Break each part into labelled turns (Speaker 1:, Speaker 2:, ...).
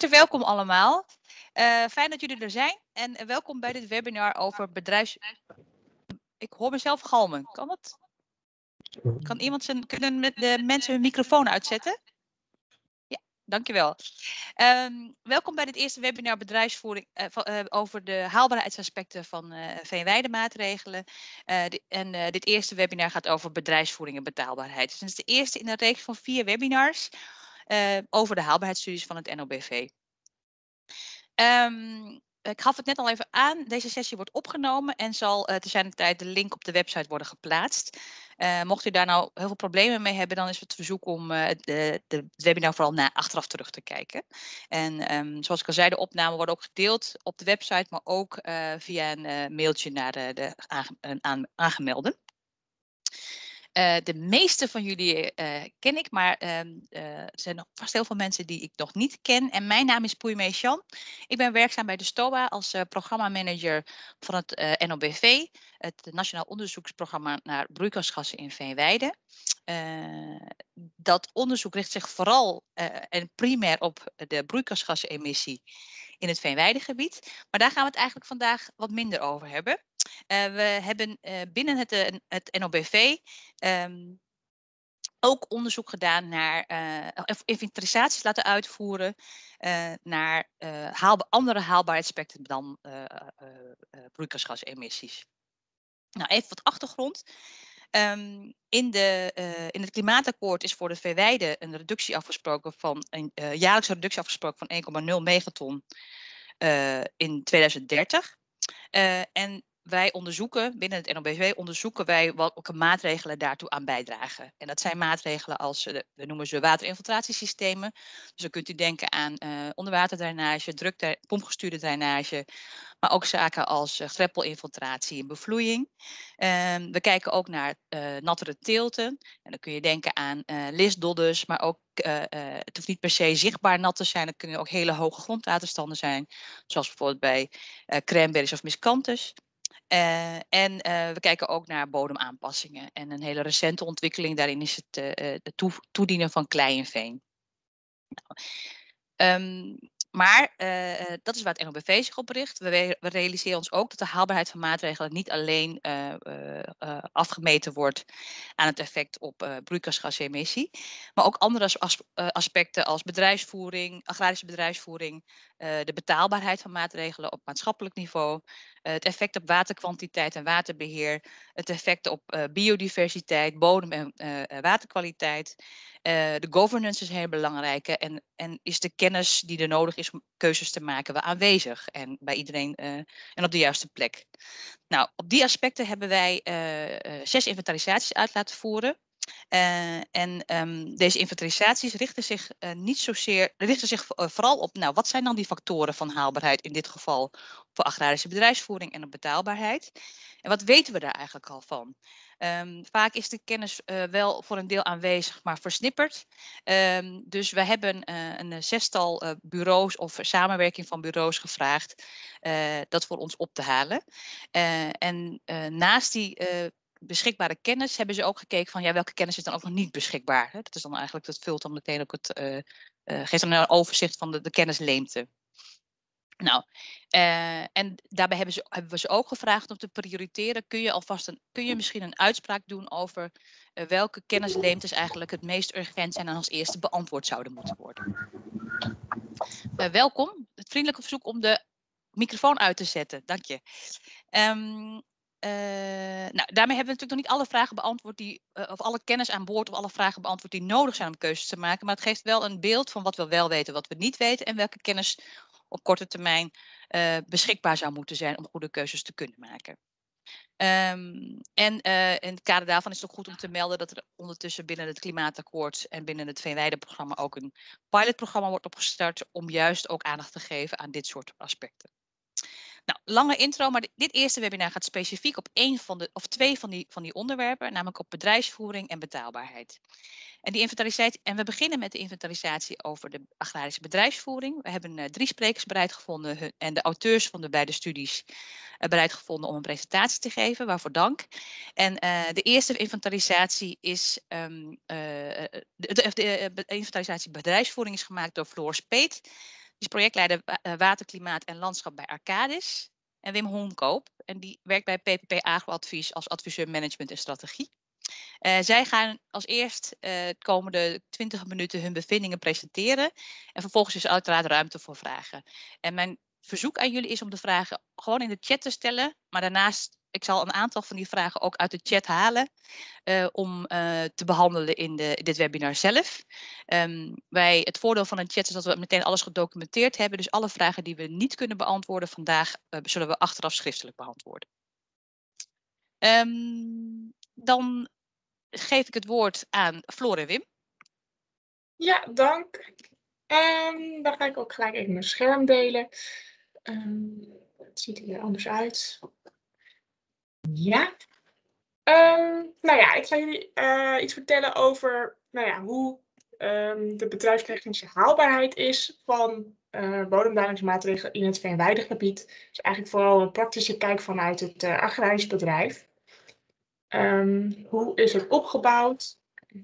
Speaker 1: Welkom allemaal. Fijn dat jullie er zijn en welkom bij dit webinar over Ik hoor mezelf galmen. Kan dat? Kunnen de mensen hun microfoon uitzetten? Ja, dankjewel. Welkom bij dit eerste webinar bedrijfsvoering over de haalbaarheidsaspecten van veenweidemaatregelen. Dit eerste webinar gaat over bedrijfsvoering en betaalbaarheid. Dus het is de eerste in een reeks van 4 webinars over de haalbaarheidsstudies van het NOBV. Ik gaf het net al even aan, deze sessie wordt opgenomen en zal te zijn de tijd de link op de website worden geplaatst. Mocht u daar nou heel veel problemen mee hebben, dan is het verzoek om het webinar vooral achteraf terug te kijken. En zoals ik al zei, de opnamen worden ook gedeeld op de website, maar ook via een mailtje naar de aangemelden. De meeste van jullie ken ik, maar er zijn nog vast heel veel mensen die ik nog niet ken. En mijn naam is Poei Meesjan. Ik ben werkzaam bij de STOA als programmamanager van het NOBV, het Nationaal Onderzoeksprogramma naar broeikasgassen in Veenweide. Dat onderzoek richt zich vooral en primair op de broeikasgassemissie in het Veenweidegebied. Maar daar gaan we het eigenlijk vandaag wat minder over hebben. We hebben binnen het NOBV ook onderzoek gedaan naar, of inventarisaties laten uitvoeren naar andere haalbaarheidsaspecten dan broeikasgasemissies. Nou, even wat achtergrond. In het klimaatakkoord is voor de Veenweide een reductie afgesproken van een jaarlijkse reductie afgesproken van 1,0 megaton in 2030. En wij onderzoeken, binnen het NOBV onderzoeken wij welke maatregelen daartoe aan bijdragen. En dat zijn maatregelen als, we noemen ze waterinfiltratiesystemen. Dus dan kunt u denken aan onderwaterdrainage, pompgestuurde drainage, maar ook zaken als greppelinfiltratie en bevloeiing. We kijken ook naar nattere teelten. En dan kun je denken aan listdodders, maar ook het hoeft niet per se zichtbaar nat te zijn. Het kunnen ook hele hoge grondwaterstanden zijn, zoals bijvoorbeeld bij cranberries of miscanthus. We kijken ook naar bodemaanpassingen. En een hele recente ontwikkeling daarin is het toedienen van klei en veen. Maar dat is waar het NOBV zich op richt. We realiseren ons ook dat de haalbaarheid van maatregelen niet alleen afgemeten wordt aan het effect op broeikasgasemissie, maar ook andere aspecten als bedrijfsvoering, agrarische bedrijfsvoering, de betaalbaarheid van maatregelen op maatschappelijk niveau, het effect op waterkwantiteit en waterbeheer, het effect op biodiversiteit, bodem- en waterkwaliteit. De governance is heel belangrijk en is de kennis die er nodig is om keuzes te maken wel aanwezig en bij iedereen en op de juiste plek. Nou, op die aspecten hebben wij 6 inventarisaties uit laten voeren. Deze inventarisaties richten zich vooral op, nou, wat zijn dan die factoren van haalbaarheid in dit geval voor agrarische bedrijfsvoering en op betaalbaarheid? En wat weten we daar eigenlijk al van? Vaak is de kennis wel voor een deel aanwezig, maar versnipperd. Dus we hebben een 6-tal bureaus of samenwerking van bureaus gevraagd dat voor ons op te halen. Naast die beschikbare kennis hebben ze ook gekeken van ja, welke kennis is dan ook nog niet beschikbaar. Hè? Dat is dan eigenlijk, dat vult dan meteen ook geeft dan een overzicht van de kennisleemte. Nou, en daarbij hebben we ze ook gevraagd om te prioriteren. Kun je misschien een uitspraak doen over welke kennisleemtes eigenlijk het meest urgent zijn en als eerste beantwoord zouden moeten worden? Welkom. Het vriendelijke verzoek om de microfoon uit te zetten. Dank je. Nou, daarmee hebben we natuurlijk nog niet alle vragen beantwoord of alle kennis aan boord of alle vragen beantwoord die nodig zijn om keuzes te maken. Maar het geeft wel een beeld van wat we wel weten, wat we niet weten en welke kennis op korte termijn beschikbaar zou moeten zijn om goede keuzes te kunnen maken. In het kader daarvan is het ook goed om te melden dat er ondertussen binnen het klimaatakkoord en binnen het Veenweideprogramma ook een pilotprogramma wordt opgestart om juist ook aandacht te geven aan dit soort aspecten. Nou, lange intro, maar dit eerste webinar gaat specifiek op twee van die onderwerpen, namelijk op bedrijfsvoering en betaalbaarheid. En we beginnen met de inventarisatie over de agrarische bedrijfsvoering. We hebben 3 sprekers bereid gevonden en de auteurs van de beide studies bereid gevonden om een presentatie te geven, waarvoor dank. En de eerste inventarisatie is de inventarisatie bedrijfsvoering is gemaakt door Floor Speet. is projectleider Water, Klimaat en Landschap bij Arcadis. En Wim Honkoop, en die werkt bij PPP Agroadvies als adviseur management en strategie. Zij gaan als eerst de komende 20 minuten hun bevindingen presenteren. En vervolgens is er uiteraard ruimte voor vragen. En mijn verzoek aan jullie is om de vragen gewoon in de chat te stellen. Maar daarnaast, ik zal een aantal van die vragen ook uit de chat halen. Om te behandelen in dit webinar zelf. Het voordeel van een chat is dat we meteen alles gedocumenteerd hebben. Dus alle vragen die we niet kunnen beantwoorden vandaag, zullen we achteraf schriftelijk beantwoorden. Dan geef ik het woord aan Floor en Wim.
Speaker 2: Ja, dank. Dan ga ik ook gelijk even mijn scherm delen. Het ziet er weer anders uit. Ja. Nou ja, ik ga jullie iets vertellen over hoe de bedrijfstechnische haalbaarheid is van bodemdalingsmaatregelen in het veenweidegebied. Dus eigenlijk vooral een praktische kijk vanuit het agrarisch bedrijf. Hoe is het opgebouwd?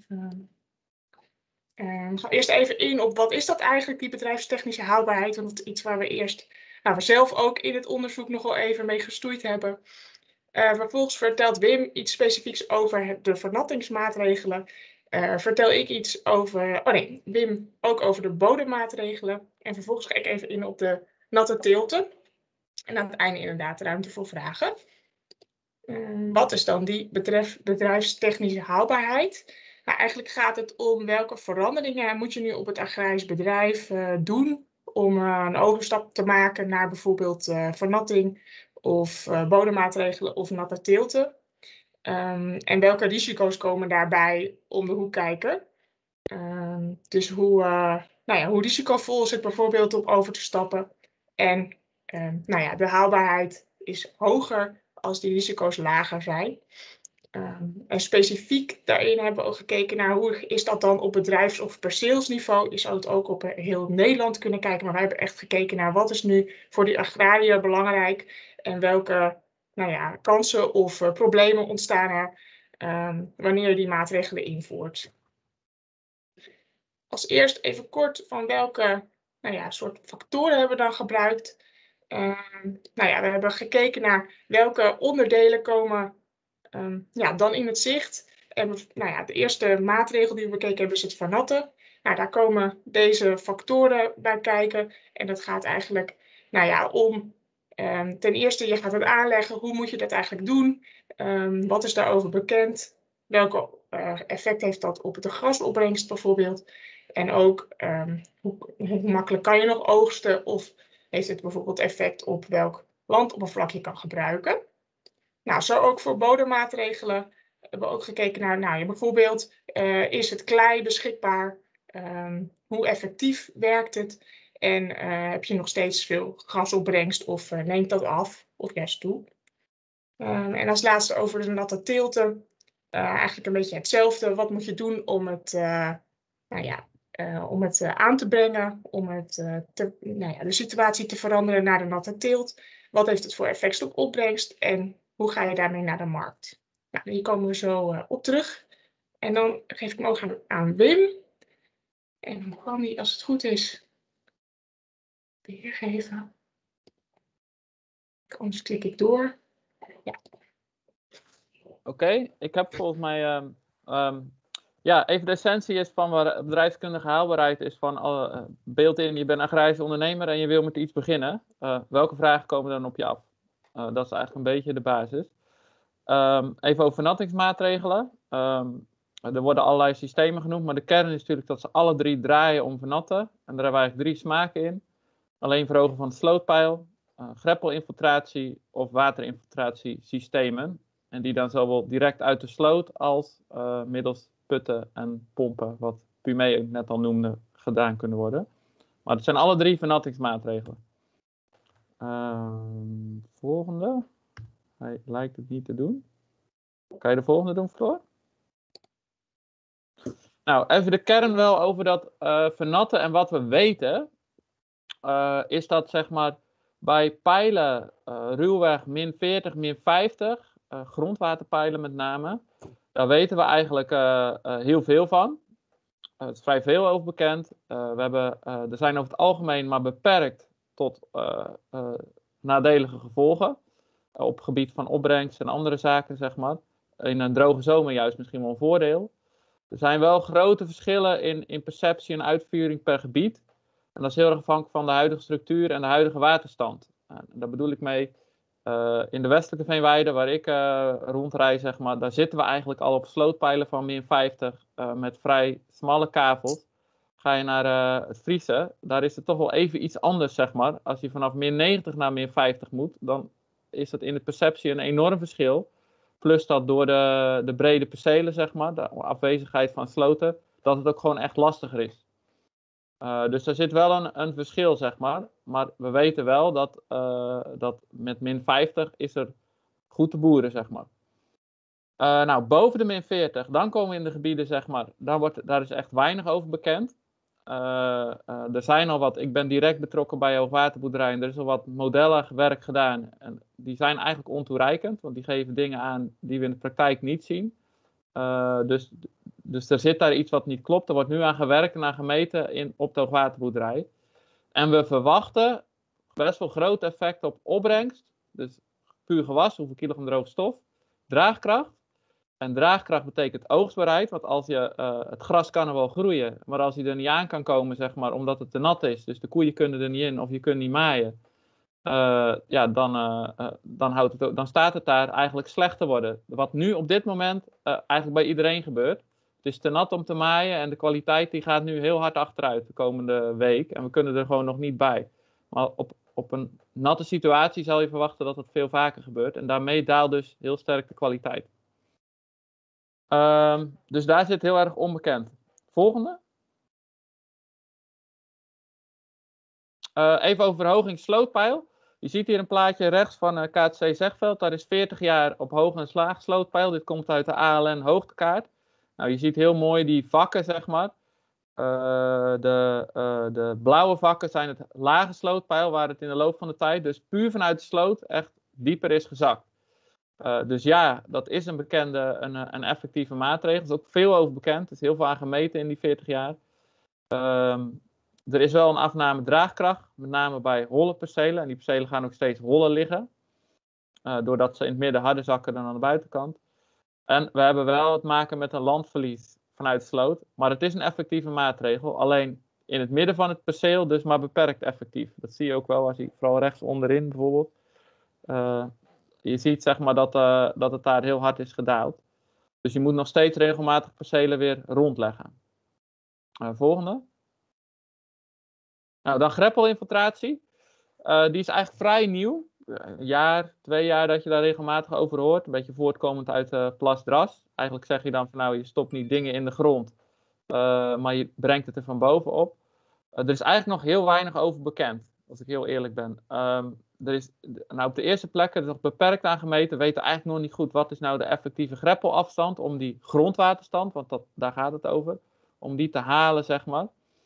Speaker 2: We gaan eerst even in op wat is dat eigenlijk, die bedrijfstechnische haalbaarheid. Want dat is iets waar we zelf ook in het onderzoek nog wel even mee gestoeid hebben. Vervolgens vertelt Wim iets specifieks over de vernattingsmaatregelen. Vertel ik iets over, Wim ook over de bodemmaatregelen. En vervolgens ga ik even in op de natte teelten. En aan het einde inderdaad ruimte voor vragen. Wat is dan die bedrijfstechnische haalbaarheid? Nou, eigenlijk gaat het om welke veranderingen moet je nu op het agrarisch bedrijf doen om een overstap te maken naar bijvoorbeeld vernatting of bodemmaatregelen of natte teelten. En welke risico's komen daarbij om de hoek kijken. Dus hoe risicovol is het bijvoorbeeld om over te stappen. En de haalbaarheid is hoger als die risico's lager zijn. En specifiek daarin hebben we ook gekeken naar hoe is dat dan op bedrijfs- of perceelsniveau. Je zou het ook op heel Nederland kunnen kijken, maar wij hebben echt gekeken naar wat is nu voor die agrariër belangrijk en welke kansen of problemen ontstaan er wanneer je die maatregelen invoert. Als eerst even kort van welke soort factoren hebben we dan gebruikt. We hebben gekeken naar welke onderdelen komen dan in het zicht. En de eerste maatregel die we bekeken hebben is het vernatten. Daar komen deze factoren bij kijken. En dat gaat eigenlijk om ten eerste je gaat het aanleggen. Hoe moet je dat eigenlijk doen? Wat is daarover bekend? Welke effect heeft dat op de grasopbrengst bijvoorbeeld? En ook hoe makkelijk kan je nog oogsten? Of heeft het bijvoorbeeld effect op welk landoppervlak je kan gebruiken? Nou, zo ook voor bodemmaatregelen hebben we ook gekeken naar bijvoorbeeld is het klei beschikbaar? Hoe effectief werkt het? En heb je nog steeds veel grasopbrengst of neemt dat af of juist toe? En als laatste over de natte teelten. Eigenlijk een beetje hetzelfde. Wat moet je doen om het aan te brengen, om de situatie te veranderen naar de natte teelt? Wat heeft het voor effect op opbrengst en hoe ga je daarmee naar de markt? Nou, hier komen we zo op terug. En dan geef ik hem ook aan Wim. En dan kan hij, als het goed is, weergeven. Anders klik ik door. Ja.
Speaker 3: Oké, ik heb volgens mij... even de essentie is van bedrijfskundige haalbaarheid is van beeld in, je bent agrarisch ondernemer en je wil met iets beginnen. Welke vragen komen dan op je af? Dat is eigenlijk een beetje de basis. Even over vernattingsmaatregelen. Er worden allerlei systemen genoemd, maar de kern is natuurlijk dat ze alle drie draaien om vernatten. En daar hebben we eigenlijk 3 smaken in. Alleen verhogen van de slootpeil, greppelinfiltratie of waterinfiltratiesystemen. En die dan zowel direct uit de sloot als middels putten en pompen, wat Pumé ook net al noemde, gedaan kunnen worden. Maar het zijn alle 3 vernattingsmaatregelen. Volgende. Hij lijkt het niet te doen. Kan je de volgende doen, Floor? Nou, even de kern wel over dat vernatten en wat we weten. Is dat zeg maar bij pijlen ruwweg -40, -50, grondwaterpijlen met name. Daar weten we eigenlijk heel veel van. Er is vrij veel over bekend. Er zijn over het algemeen maar beperkt tot nadelige gevolgen. Op het gebied van opbrengst en andere zaken, zeg maar. In een droge zomer juist misschien wel een voordeel. Er zijn wel grote verschillen in perceptie en uitvoering per gebied. En dat is heel erg afhankelijk van de huidige structuur en de huidige waterstand. En daar bedoel ik mee, in de westelijke veenweide waar ik rondrij, zeg maar, daar zitten we eigenlijk al op slootpijlen van min 50 met vrij smalle kavels. Ga je naar het Friese, daar is het toch wel even iets anders, zeg maar. Als je vanaf min 90 naar min 50 moet, dan is dat in de perceptie een enorm verschil. Plus dat door de brede percelen, zeg maar, de afwezigheid van sloten, dat het ook gewoon echt lastiger is. Dus er zit wel een verschil, zeg maar. Maar we weten wel dat met min 50 is er goed te boeren, zeg maar. Nou, boven de min 40, dan komen we in de gebieden, zeg maar, daar is echt weinig over bekend. Er zijn al wat, ik ben direct betrokken bij hoogwaterboerderijen, er is al wat modellenwerk gedaan. En die zijn eigenlijk ontoereikend, want die geven dingen aan die we in de praktijk niet zien. Dus er zit daar iets wat niet klopt. Er wordt nu aan gewerkt en aan gemeten op de hoogwaterboerderij. En we verwachten best wel groot effect op opbrengst. Dus puur gewas, hoeveel kilogram droge stof. Draagkracht. En draagkracht betekent oogstbaarheid. Want als het gras kan er wel groeien. Maar als hij er niet aan kan komen, zeg maar, omdat het te nat is. Dus de koeien kunnen er niet in of je kunt niet maaien. Dan staat het daar eigenlijk slecht te worden. Wat nu op dit moment eigenlijk bij iedereen gebeurt. Het is te nat om te maaien en de kwaliteit die gaat nu heel hard achteruit de komende week. En we kunnen er gewoon nog niet bij. Maar op een natte situatie zal je verwachten dat het veel vaker gebeurt. En daarmee daalt dus heel sterk de kwaliteit. Dus daar zit heel erg onbekend. Volgende. Even over verhoging slootpeil. Je ziet hier een plaatje rechts van KTC Zegveld. Daar is 40 jaar op hoog en slaag slootpeil. Dit komt uit de ALN hoogtekaart. Nou, je ziet heel mooi die vakken, zeg maar. De blauwe vakken zijn het lage slootpeil, waar het in de loop van de tijd dus puur vanuit de sloot echt dieper is gezakt. Dus ja, dat is een bekende, een effectieve maatregel. Er is ook veel over bekend. Er is heel veel aan gemeten in die 40 jaar. Er is wel een afname draagkracht, met name bij holle percelen. En die percelen gaan ook steeds holler liggen. Doordat ze in het midden harder zakken dan aan de buitenkant. En we hebben wel te maken met een landverlies vanuit de sloot. Maar het is een effectieve maatregel. Alleen in het midden van het perceel dus maar beperkt effectief. Dat zie je ook wel als je vooral rechts onderin bijvoorbeeld. Je ziet zeg maar dat het daar heel hard is gedaald. Dus je moet nog steeds regelmatig percelen weer rondleggen. Volgende. Nou, dan greppelinfiltratie. Die is eigenlijk vrij nieuw. Een jaar, 2 jaar dat je daar regelmatig over hoort. Een beetje voortkomend uit plasdras. Eigenlijk zeg je dan van nou, je stopt niet dingen in de grond. Maar je brengt het er van bovenop. Er is eigenlijk nog heel weinig over bekend. Als ik heel eerlijk ben. Er is op de eerste plek er is nog beperkt aan gemeten. We weten eigenlijk nog niet goed wat is nou de effectieve greppelafstand. Om die grondwaterstand, want daar gaat het over. Om die te halen, zeg maar.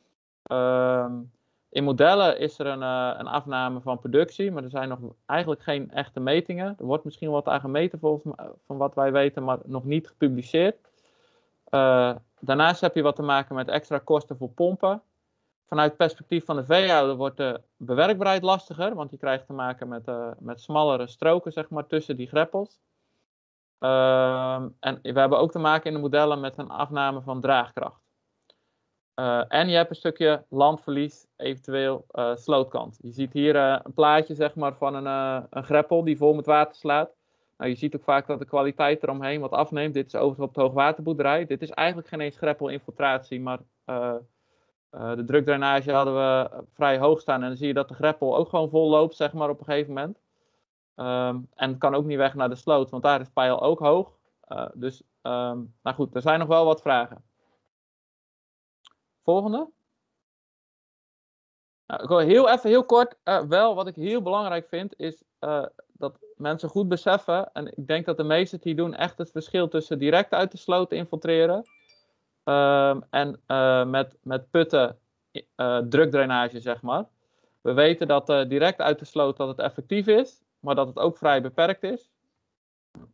Speaker 3: In modellen is er een afname van productie, maar er zijn nog eigenlijk geen echte metingen. Er wordt misschien wat aan gemeten van wat wij weten, maar nog niet gepubliceerd. Daarnaast heb je wat te maken met extra kosten voor pompen. Vanuit het perspectief van de veehouder wordt de bewerkbaarheid lastiger, want je krijgt te maken met smallere stroken zeg maar, tussen die greppels. En we hebben ook te maken in de modellen met een afname van draagkracht. En je hebt een stukje landverlies, eventueel slootkant. Je ziet hier een plaatje zeg maar, van een greppel die vol met water slaat. Nou, je ziet ook vaak dat de kwaliteit eromheen wat afneemt. Dit is overigens op de hoogwaterboerderij. Dit is eigenlijk geen eens greppelinfiltratie, maar de drukdrainage hadden we vrij hoog staan. En dan zie je dat de greppel ook gewoon vol loopt zeg maar, op een gegeven moment. En het kan ook niet weg naar de sloot, want daar is peil ook hoog. Nou goed, er zijn nog wel wat vragen. Volgende. Nou, ik wil heel kort, wat ik heel belangrijk vind, is dat mensen goed beseffen, en ik denk dat de meesten die doen echt het verschil tussen direct uit de sloot infiltreren en met putten drukdrainage, zeg maar. We weten dat direct uit de sloot dat het effectief is, maar dat het ook vrij beperkt is.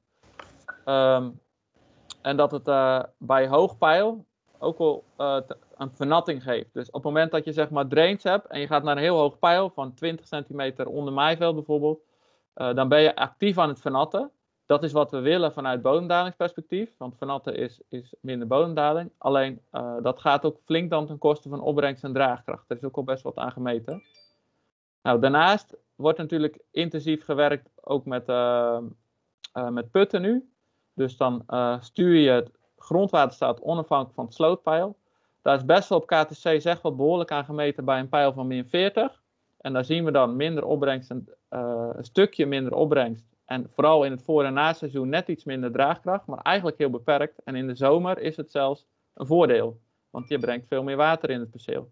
Speaker 3: En dat het bij hoog peil ook wel een vernatting geeft. Dus op het moment dat je zeg maar drains hebt en je gaat naar een heel hoog peil van 20 centimeter onder maaiveld bijvoorbeeld, dan ben je actief aan het vernatten. Dat is wat we willen vanuit bodemdalingsperspectief, want vernatten is minder bodemdaling. Alleen dat gaat ook flink dan ten koste van opbrengst en draagkracht. Er is ook al best wat aan gemeten. Nou, daarnaast wordt natuurlijk intensief gewerkt ook met putten nu. Dus dan stuur je het grondwaterstaat onafhankelijk van het slootpeil. Daar is best wel op KTC zeg wat behoorlijk aan gemeten bij een peil van min 40. En daar zien we dan minder opbrengst, een stukje minder opbrengst. En vooral in het voor- en naseizoen net iets minder draagkracht, maar eigenlijk heel beperkt. En in de zomer is het zelfs een voordeel, want je brengt veel meer water in het perceel.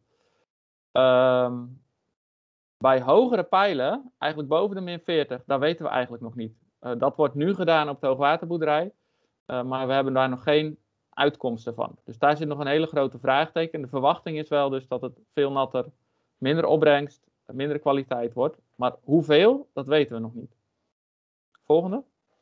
Speaker 3: Bij hogere pijlen, eigenlijk boven de min 40, daar weten we eigenlijk nog niet. Dat wordt nu gedaan op de hoogwaterboerderij, maar we hebben daar nog geen uitkomsten van. Dus daar zit nog een hele grote vraagteken. De verwachting is wel dus dat het veel natter, minder opbrengst, minder kwaliteit wordt. Maar hoeveel, dat weten we nog niet. Volgende.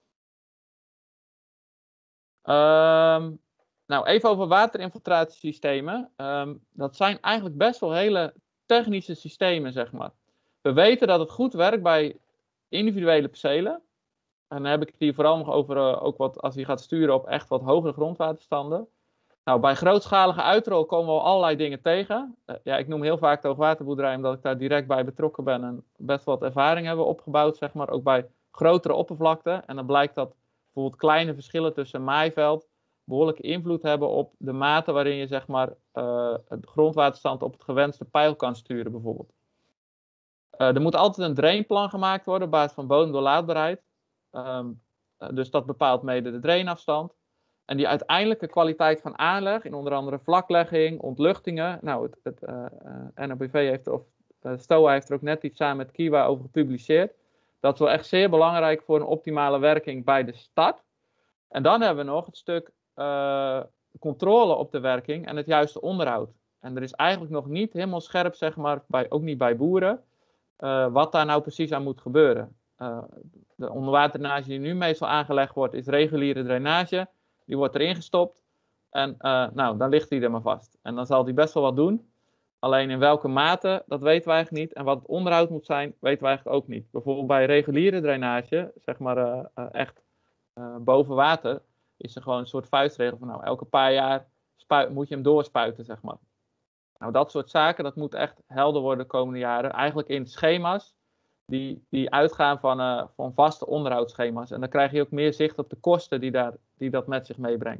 Speaker 3: Nou, even over waterinfiltratiesystemen. Dat zijn eigenlijk best wel hele technische systemen, zeg maar. We weten dat het goed werkt bij individuele percelen. En dan heb ik het hier vooral nog over ook wat als je gaat sturen op echt wat hogere grondwaterstanden. Nou, bij grootschalige uitrol komen we al allerlei dingen tegen. Ja, ik noem heel vaak de hoogwaterboerderij omdat ik daar direct bij betrokken ben en best wat ervaring hebben opgebouwd, zeg maar, ook bij grotere oppervlakten. En dan blijkt dat bijvoorbeeld kleine verschillen tussen maaiveld behoorlijke invloed hebben op de mate waarin je zeg maar het grondwaterstand op het gewenste peil kan sturen bijvoorbeeld. Er moet altijd een drainplan gemaakt worden op basis van bodemdoorlaatbaarheid. Dus dat bepaalt mede de drainafstand. En die uiteindelijke kwaliteit van aanleg, in onder andere vlaklegging, ontluchtingen. Nou, het NOBV heeft of STOA heeft er ook net iets samen met Kiwa over gepubliceerd. Dat is wel echt zeer belangrijk voor een optimale werking bij de start. En dan hebben we nog het stuk controle op de werking en het juiste onderhoud. En er is eigenlijk nog niet helemaal scherp, zeg maar, ook niet bij boeren, wat daar nou precies aan moet gebeuren. De onderwaterdrainage die nu meestal aangelegd wordt, is reguliere drainage. Die wordt erin gestopt en nou, dan ligt die er maar vast. En dan zal die best wel wat doen. Alleen in welke mate, dat weten we eigenlijk niet. En wat het onderhoud moet zijn, weten we eigenlijk ook niet. Bijvoorbeeld bij reguliere drainage, zeg maar echt boven water, is er gewoon een soort vuistregel van nou, elke paar jaar moet je hem doorspuiten, zeg maar. Nou, dat soort zaken, dat moet echt helder worden de komende jaren. Eigenlijk in schema's die uitgaan van vaste onderhoudsschema's. En dan krijg je ook meer zicht op de kosten die dat met zich meebrengt.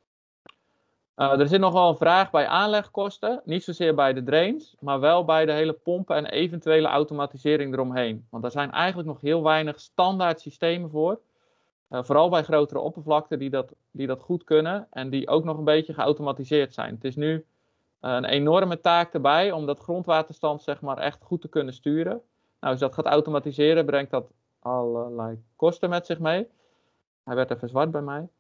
Speaker 3: Er zit nog wel een vraag bij aanlegkosten. Niet zozeer bij de drains, maar wel bij de hele pompen en eventuele automatisering eromheen. Want daar zijn eigenlijk nog heel weinig standaard systemen voor. Vooral bij grotere oppervlakten die dat goed kunnen en die ook nog een beetje geautomatiseerd zijn. Het is nu een enorme taak erbij om dat grondwaterstand zeg maar echt goed te kunnen sturen. Nou, als je dat gaat automatiseren, brengt dat allerlei kosten met zich mee. Hij werd even zwart bij mij.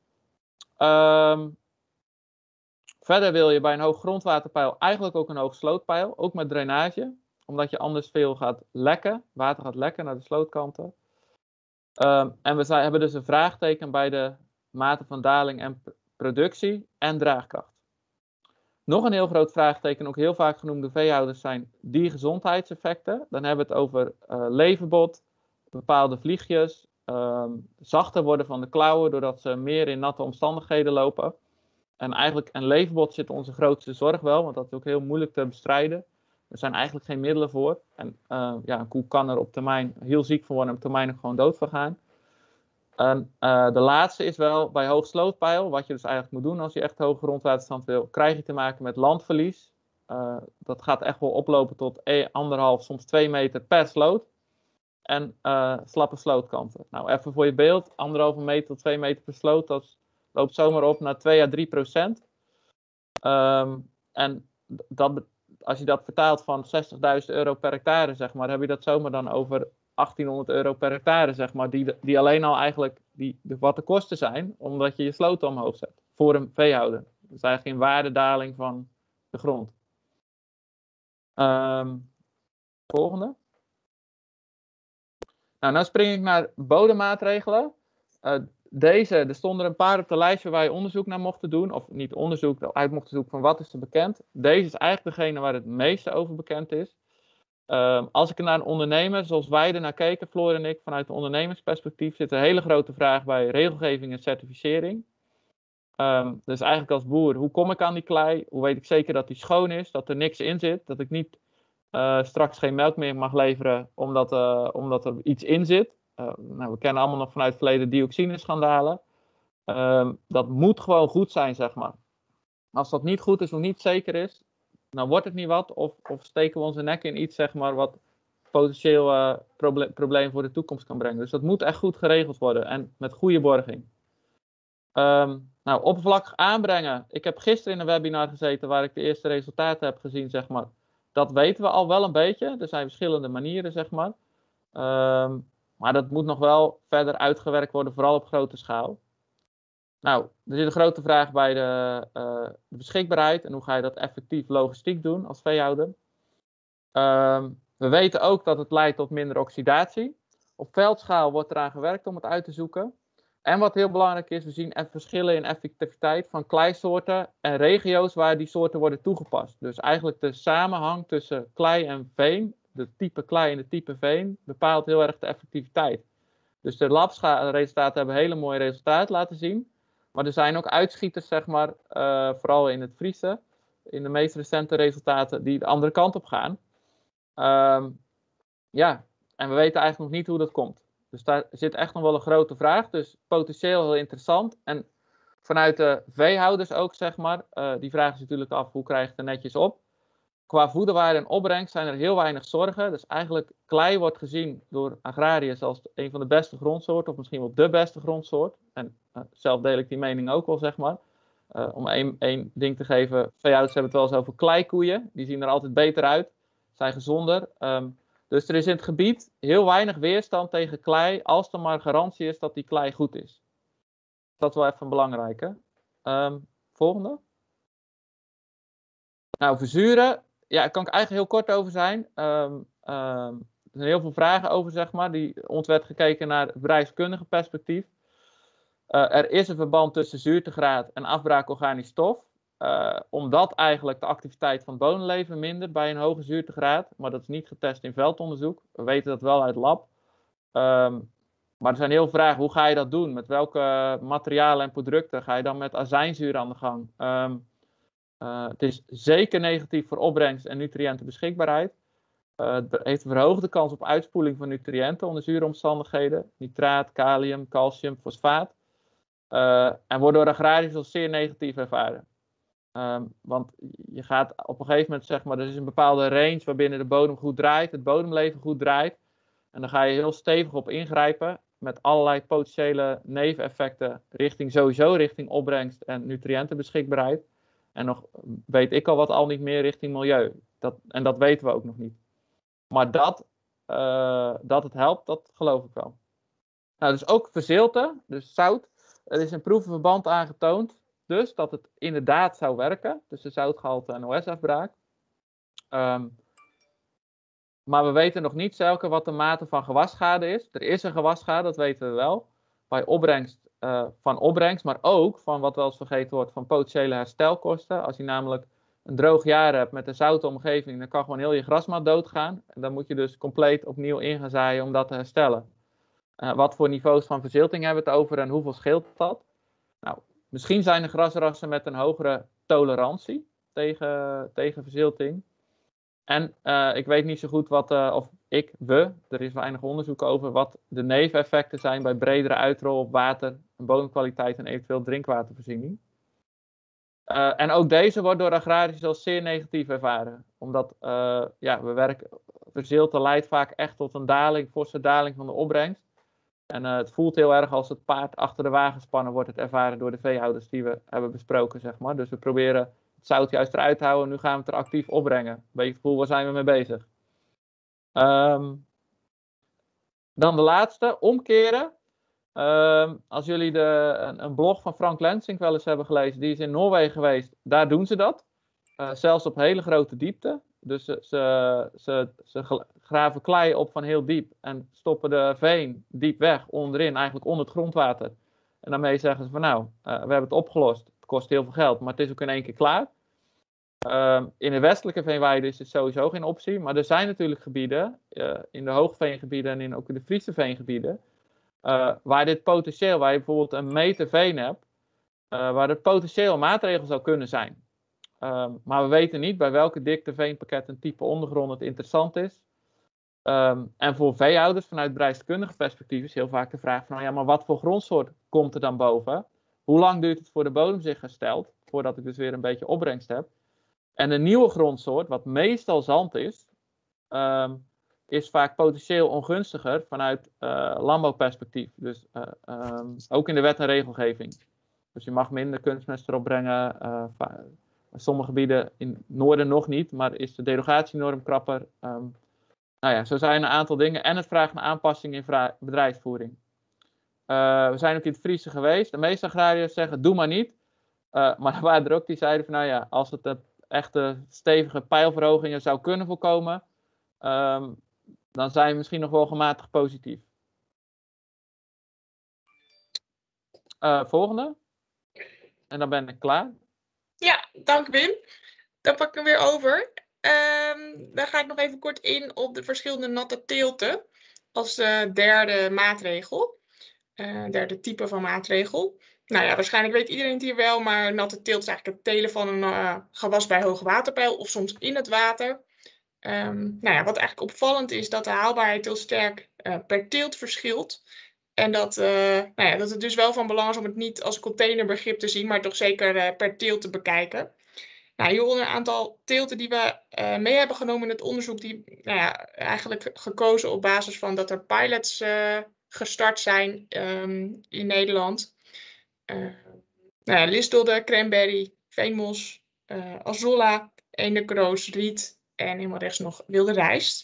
Speaker 3: Verder wil je bij een hoog grondwaterpeil eigenlijk ook een hoog slootpeil, ook met drainage, omdat je anders veel gaat lekken. Water gaat lekken naar de slootkanten. En we hebben dus een vraagteken bij de mate van daling en productie en draagkracht. Nog een heel groot vraagteken, ook heel vaak genoemd door veehouders, zijn diergezondheidseffecten. Dan hebben we het over leverbot, bepaalde vliegjes, zachter worden van de klauwen doordat ze meer in natte omstandigheden lopen. En eigenlijk een leverbot zit onze grootste zorg wel, want dat is ook heel moeilijk te bestrijden. Er zijn eigenlijk geen middelen voor. En ja, een koe kan er op termijn heel ziek van worden en op termijn ook gewoon dood van gaan. En de laatste is wel bij hoog slootpeil, wat je dus eigenlijk moet doen als je echt hoge grondwaterstand wil, krijg je te maken met landverlies. Dat gaat echt wel oplopen tot 1,5, soms 2 meter per sloot. En slappe slootkanten. Nou, even voor je beeld, 1,5 meter tot 2 meter per sloot, dat loopt zomaar op naar 2 à 3%. En als je dat vertaalt van 60.000 euro per hectare, zeg maar, heb je dat zomaar dan over 1800 euro per hectare, zeg maar, die alleen al eigenlijk wat de kosten zijn, omdat je je sloten omhoog zet voor een veehouder. Dat is eigenlijk een waardedaling van de grond. Volgende. Nou spring ik naar bodemmaatregelen. er stonden er een paar op de lijstje waar je onderzoek naar mocht doen. Of niet onderzoek, uit mocht zoeken van wat is er bekend. Deze is eigenlijk degene waar het meeste over bekend is. Als ik naar een ondernemer, zoals wij er naar keken, Floor en ik, vanuit een ondernemersperspectief, zit een hele grote vraag bij regelgeving en certificering. Dus eigenlijk als boer, hoe kom ik aan die klei? Hoe weet ik zeker dat die schoon is, dat er niks in zit, dat ik niet straks geen melk meer mag leveren omdat er iets in zit. We kennen allemaal nog vanuit het verleden dioxineschandalen. Dat moet gewoon goed zijn, zeg maar. Als dat niet goed is of niet zeker is, dan wordt het niet wat. Of steken we onze nek in iets, zeg maar, wat potentieel probleem voor de toekomst kan brengen. Dus dat moet echt goed geregeld worden en met goede borging. Oppervlakkig aanbrengen. Ik heb gisteren in een webinar gezeten waar ik de eerste resultaten heb gezien, zeg maar. Dat weten we al wel een beetje. Er zijn verschillende manieren, zeg maar. Maar dat moet nog wel verder uitgewerkt worden, vooral op grote schaal. Nou, er zit een grote vraag bij de beschikbaarheid en hoe ga je dat effectief logistiek doen als veehouder. We weten ook dat het leidt tot minder oxidatie. Op veldschaal wordt eraan gewerkt om het uit te zoeken. En wat heel belangrijk is, we zien verschillen in effectiviteit van kleisoorten en regio's waar die soorten worden toegepast. Dus eigenlijk de samenhang tussen klei en veen, de type klei en de type veen, bepaalt heel erg de effectiviteit. Dus de labsresultaten hebben hele mooie resultaten laten zien. Maar er zijn ook uitschieters, zeg maar, vooral in het Friese, in de meest recente resultaten, die de andere kant op gaan. En we weten eigenlijk nog niet hoe dat komt. Dus daar zit echt nog wel een grote vraag. Dus potentieel heel interessant. En vanuit de veehouders ook, zeg maar, die vragen zich natuurlijk af, hoe krijg je het er netjes op? Qua voederwaarde en opbrengst zijn er heel weinig zorgen. Dus eigenlijk klei wordt gezien door agrariërs als een van de beste grondsoorten, of misschien wel de beste grondsoort. En zelf deel ik die mening ook wel, zeg maar. Om één ding te geven, veehouders hebben het wel eens over kleikoeien. Die zien er altijd beter uit, zijn gezonder. Dus er is in het gebied heel weinig weerstand tegen klei, als er maar garantie is dat die klei goed is. Dat is wel even een belangrijke. Volgende. Nou, verzuren. Ja, daar kan ik eigenlijk heel kort over zijn. Er zijn heel veel vragen over, zeg maar. Ons werd gekeken naar het bedrijfskundige perspectief. Er is een verband tussen zuurtegraad en afbraak organisch stof. Omdat eigenlijk de activiteit van het bodemleven mindert bij een hoge zuurtegraad. Maar dat is niet getest in veldonderzoek. We weten dat wel uit het lab. Maar er zijn heel veel vragen. Hoe ga je dat doen? Met welke materialen en producten? Ga je dan met azijnzuur aan de gang? Het is zeker negatief voor opbrengst en nutriëntenbeschikbaarheid. Het heeft een verhoogde kans op uitspoeling van nutriënten onder zure omstandigheden. Nitraat, kalium, calcium, fosfaat. En wordt door agrariërs als zeer negatief ervaren. Want je gaat op een gegeven moment, zeg maar, er is een bepaalde range waarbinnen de bodem goed draait, het bodemleven goed draait. En dan ga je heel stevig op ingrijpen met allerlei potentiële neveneffecten richting opbrengst en nutriëntenbeschikbaarheid. En nog weet ik al wat al niet meer richting milieu. Dat weten we ook nog niet. Maar dat het helpt, dat geloof ik wel. Nou, dus ook verzilte, dus zout. Er is een proevenverband aangetoond, dus dat het inderdaad zou werken. Dus de zoutgehalte en OS-afbraak. Maar we weten nog niet zeker wat de mate van gewasschade is. Er is een gewasschade, dat weten we wel. Bij opbrengst, maar ook van wat wel eens vergeten wordt, van potentiële herstelkosten. Als je namelijk een droog jaar hebt met een zoute omgeving, dan kan gewoon heel je grasmat doodgaan. En dan moet je dus compleet opnieuw in gaan zaaien om dat te herstellen. Wat voor niveaus van verzilting hebben we het over en hoeveel scheelt dat? Nou, misschien zijn er grasrassen met een hogere tolerantie tegen verzilting. En ik weet niet zo goed er is weinig onderzoek over wat de neveneffecten zijn bij bredere uitrol op water, bodemkwaliteit en eventueel drinkwatervoorziening. En ook deze wordt door agrariërs als zeer negatief ervaren. Omdat verzilte leidt vaak echt tot een forse daling van de opbrengst. En het voelt heel erg als het paard achter de wagen spannen wordt het ervaren door de veehouders die we hebben besproken, zeg maar. Dus we proberen het zout juist eruit te houden. Nu gaan we het er actief opbrengen. Een beetje het gevoel, waar zijn we mee bezig? Dan de laatste, omkeren. Als jullie een blog van Frank Lensink wel eens hebben gelezen, die is in Noorwegen geweest, daar doen ze dat. Zelfs op hele grote diepte. Dus ze graven klei op van heel diep en stoppen de veen diep weg onderin, eigenlijk onder het grondwater. En daarmee zeggen ze van nou, we hebben het opgelost. Het kost heel veel geld, maar het is ook in één keer klaar. In de westelijke veenweide is het sowieso geen optie. Maar er zijn natuurlijk gebieden, in de hoogveengebieden en ook in de Friese veengebieden, waar dit potentieel, waar je bijvoorbeeld een meter veen hebt, waar het potentieel een maatregel zou kunnen zijn. Maar we weten niet bij welke dikte veenpakket en type ondergrond het interessant is. En voor veehouders vanuit bedrijfskundige perspectief is heel vaak de vraag van, nou ja, maar wat voor grondsoort komt er dan boven? Hoe lang duurt het voor de bodem zich herstelt, voordat ik dus weer een beetje opbrengst heb? En een nieuwe grondsoort, wat meestal zand is vaak potentieel ongunstiger vanuit landbouwperspectief. Dus ook in de wet en regelgeving. Dus je mag minder kunstmest erop brengen. Sommige gebieden in het noorden nog niet, maar is de derogatienorm krapper. Nou ja, zo zijn een aantal dingen. En het vraagt een aanpassing in bedrijfsvoering. We zijn ook in het Friese geweest. De meeste agrariërs zeggen, doe maar niet. Maar er waren er ook die zeiden van, nou ja, als het echte stevige pijlverhogingen zou kunnen voorkomen, dan zijn we misschien nog wel gematigd positief. Volgende. En dan ben ik klaar.
Speaker 2: Ja, dank Wim. Dan pak ik hem weer over. Dan ga ik nog even kort in op de verschillende natte teelten als derde maatregel. Derde type van maatregel. Nou ja, waarschijnlijk weet iedereen het hier wel, maar natte teelt is eigenlijk het telen van een gewas bij hoge waterpeil of soms in het water. Nou ja, wat eigenlijk opvallend is dat de haalbaarheid heel sterk per teelt verschilt. En dat het dus wel van belang is om het niet als containerbegrip te zien, maar toch zeker per teelt te bekijken. Nou, hieronder een aantal teelten die we mee hebben genomen in het onderzoek, die eigenlijk gekozen op basis van dat er pilots gestart zijn in Nederland. Listdodde, cranberry, veenmos, azolla, eendenroos, riet en helemaal rechts nog wilde rijst.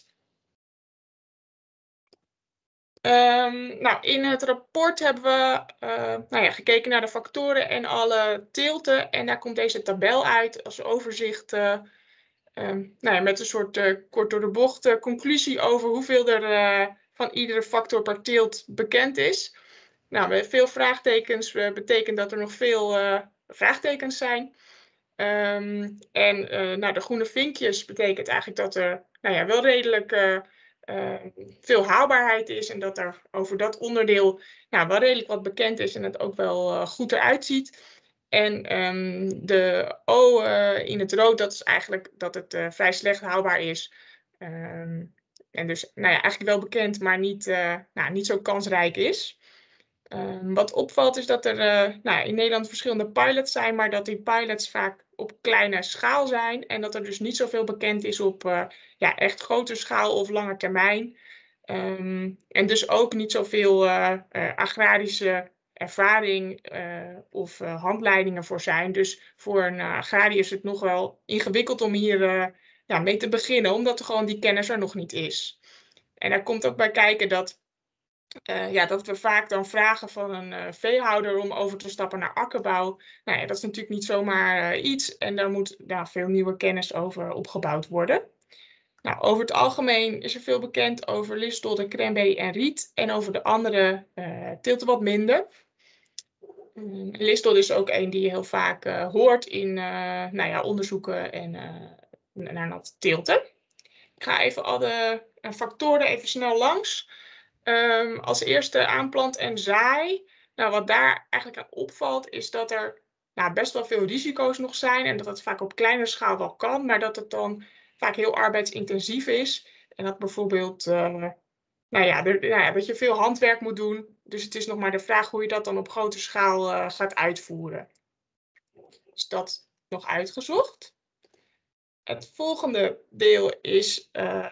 Speaker 2: In het rapport hebben we gekeken naar de factoren en alle teelten. En daar komt deze tabel uit als overzicht met een soort kort door de bocht conclusie over hoeveel er van iedere factor per teelt bekend is. Nou, met veel vraagtekens betekent dat er nog veel vraagtekens zijn. De groene vinkjes betekent eigenlijk dat er wel redelijk veel haalbaarheid is en dat er over dat onderdeel wel redelijk wat bekend is en het ook wel goed eruit ziet. En de O in het rood, dat is eigenlijk dat het vrij slecht haalbaar is. En dus eigenlijk wel bekend, maar niet zo kansrijk is. Wat opvalt is dat er in Nederland verschillende pilots zijn, maar dat die pilots vaak op kleine schaal zijn. En dat er dus niet zoveel bekend is op echt grote schaal of lange termijn. En dus ook niet zoveel agrarische ervaring of handleidingen voor zijn. Dus voor een agrariër is het nog wel ingewikkeld om hier mee te beginnen, omdat er gewoon die kennis er nog niet is. En daar komt ook bij kijken dat we vaak dan vragen van een veehouder om over te stappen naar akkerbouw. Nou ja, dat is natuurlijk niet zomaar iets en daar moet veel nieuwe kennis over opgebouwd worden. Nou, over het algemeen is er veel bekend over listdodde, cranberry en riet en over de andere teelten wat minder. Listdodde is ook een die je heel vaak hoort in onderzoeken en naar natte teelten. Ik ga even al de factoren even snel langs. Als eerste aanplant en zaai. Nou, wat daar eigenlijk aan opvalt is dat er best wel veel risico's nog zijn. En dat het vaak op kleine schaal wel kan. Maar dat het dan vaak heel arbeidsintensief is. En dat bijvoorbeeld dat je veel handwerk moet doen. Dus het is nog maar de vraag hoe je dat dan op grote schaal gaat uitvoeren. Dus dat nog uitgezocht. Het volgende deel is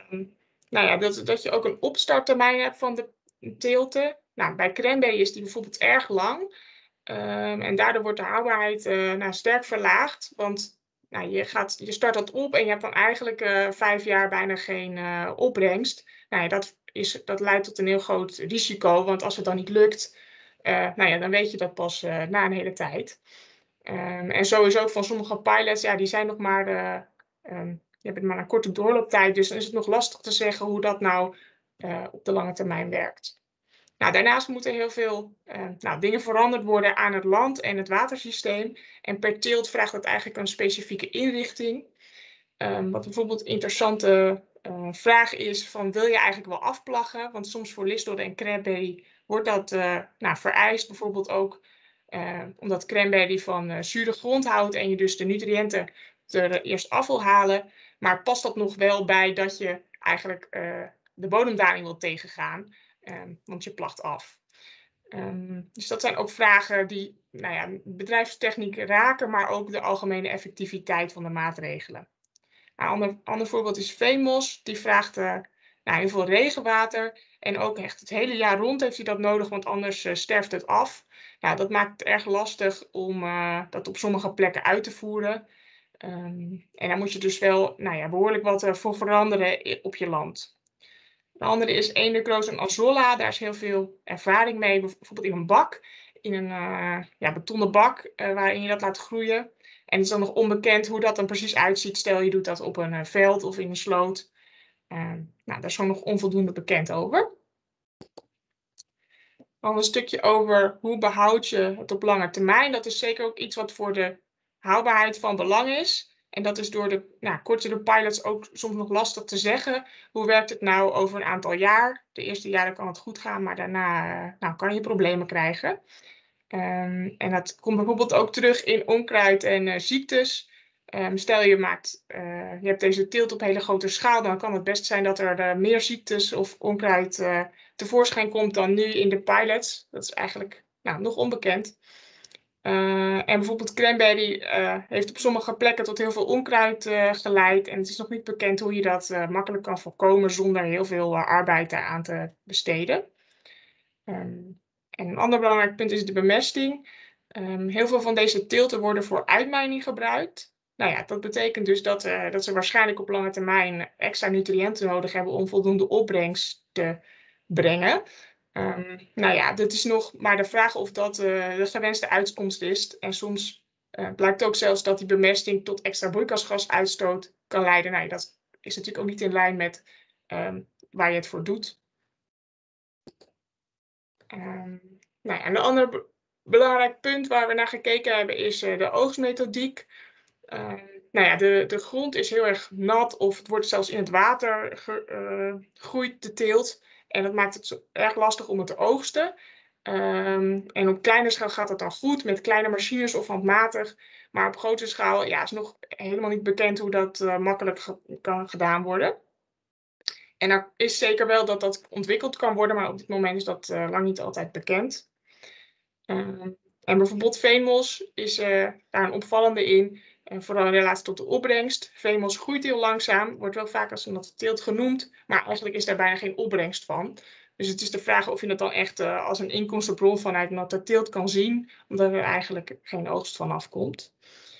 Speaker 2: dat je ook een opstarttermijn hebt van de teelten. Nou, bij cranberry is die bijvoorbeeld erg lang. En daardoor wordt de haalbaarheid sterk verlaagd. Want je start dat op en je hebt dan eigenlijk 5 jaar bijna geen opbrengst. Dat leidt tot een heel groot risico. Want als het dan niet lukt, dan weet je dat pas na een hele tijd. En sowieso van sommige pilots, die zijn nog maar je hebt maar een korte doorlooptijd, dus dan is het nog lastig te zeggen hoe dat nou op de lange termijn werkt. Daarnaast moeten heel veel dingen veranderd worden aan het land en het watersysteem. En per teelt vraagt dat eigenlijk een specifieke inrichting. Wat bijvoorbeeld een interessante vraag is van, wil je eigenlijk wel afplaggen? Want soms voor listdodden en cranberry wordt dat vereist. Bijvoorbeeld ook omdat cranberry van zure grond houdt en je dus de nutriënten er eerst af wil halen. Maar past dat nog wel bij dat je eigenlijk de bodemdaling wil tegengaan? Want je placht af. Dus dat zijn ook vragen die bedrijfstechniek raken, maar ook de algemene effectiviteit van de maatregelen. Een ander voorbeeld is veenmos. Die vraagt heel veel regenwater. En ook echt het hele jaar rond heeft hij dat nodig, want anders sterft het af. Dat maakt het erg lastig om dat op sommige plekken uit te voeren. En daar moet je dus wel behoorlijk wat voor veranderen op je land. De andere is eenderkroos en azolla. Daar is heel veel ervaring mee. Bijvoorbeeld in een bak. In een betonnen bak waarin je dat laat groeien. En het is dan nog onbekend hoe dat dan precies uitziet. Stel je doet dat op een veld of in een sloot. Daar is gewoon nog onvoldoende bekend over. Dan een stukje over hoe behoud je het op lange termijn. Dat is zeker ook iets wat voor de haalbaarheid van belang is. En dat is door de kortere pilots ook soms nog lastig te zeggen. Hoe werkt het nou over een aantal jaar? De eerste jaren kan het goed gaan, maar daarna kan je problemen krijgen. En dat komt bijvoorbeeld ook terug in onkruid en ziektes. Stel je hebt deze teelt op hele grote schaal, dan kan het best zijn dat er meer ziektes of onkruid tevoorschijn komt dan nu in de pilots. Dat is eigenlijk nog onbekend. En bijvoorbeeld cranberry heeft op sommige plekken tot heel veel onkruid geleid. En het is nog niet bekend hoe je dat makkelijk kan voorkomen zonder heel veel arbeid daaraan te besteden. En een ander belangrijk punt is de bemesting. Heel veel van deze teelten worden voor uitmijning gebruikt. Dat betekent dus dat ze waarschijnlijk op lange termijn extra nutriënten nodig hebben om voldoende opbrengst te brengen. Dit is nog maar de vraag of dat de gewenste uitkomst is. En soms blijkt ook zelfs dat die bemesting tot extra broeikasgasuitstoot kan leiden. Dat is natuurlijk ook niet in lijn met waar je het voor doet. Een ander belangrijk punt waar we naar gekeken hebben is de oogstmethodiek. De grond is heel erg nat of het wordt zelfs in het water groeit de teelt. En dat maakt het erg lastig om het te oogsten. En op kleine schaal gaat het dan goed met kleine machines of handmatig. Maar op grote schaal is nog helemaal niet bekend hoe dat makkelijk kan gedaan worden. En er is zeker wel dat dat ontwikkeld kan worden, maar op dit moment is dat lang niet altijd bekend. En bijvoorbeeld veenmos is daar een opvallende in. Vooral in relatie tot de opbrengst. Veenmos groeit heel langzaam, wordt wel vaak als een natte teelt genoemd, maar eigenlijk is daar bijna geen opbrengst van. Dus het is de vraag of je dat dan echt als een inkomstenbron vanuit natte teelt kan zien, omdat er eigenlijk geen oogst van afkomt.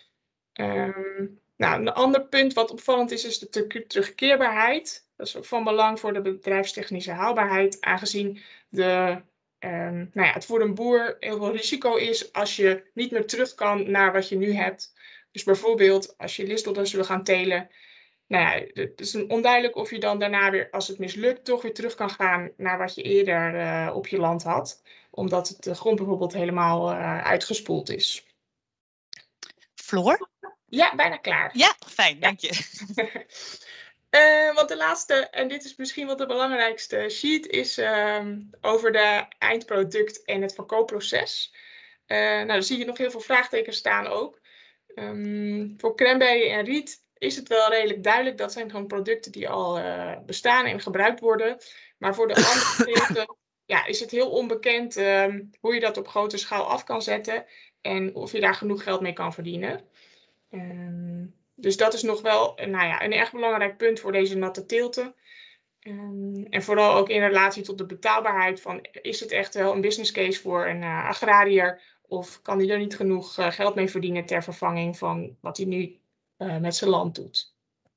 Speaker 2: Een ander punt wat opvallend is de terugkeerbaarheid. Dat is ook van belang voor de bedrijfstechnische haalbaarheid, aangezien het voor een boer heel veel risico is als je niet meer terug kan naar wat je nu hebt. Dus bijvoorbeeld als je listdodden wil gaan telen, het is onduidelijk of je dan daarna weer, als het mislukt, toch weer terug kan gaan naar wat je eerder op je land had. Omdat de grond bijvoorbeeld helemaal uitgespoeld is.
Speaker 1: Floor?
Speaker 2: Ja, bijna klaar.
Speaker 1: Ja, fijn, dank je.
Speaker 2: Want de laatste, en dit is misschien wel de belangrijkste sheet, is over de eindproduct en het verkoopproces. Dan zie je nog heel veel vraagtekens staan ook. Voor cranberry en riet is het wel redelijk duidelijk. Dat zijn gewoon producten die al bestaan en gebruikt worden. Maar voor de andere teelten is het heel onbekend hoe je dat op grote schaal af kan zetten. En of je daar genoeg geld mee kan verdienen. Dus dat is nog wel een erg belangrijk punt voor deze natte teelten. En vooral ook in relatie tot de betaalbaarheid van, is het echt wel een business case voor een agrariër of kan hij er niet genoeg geld mee verdienen ter vervanging van wat hij nu met zijn land doet.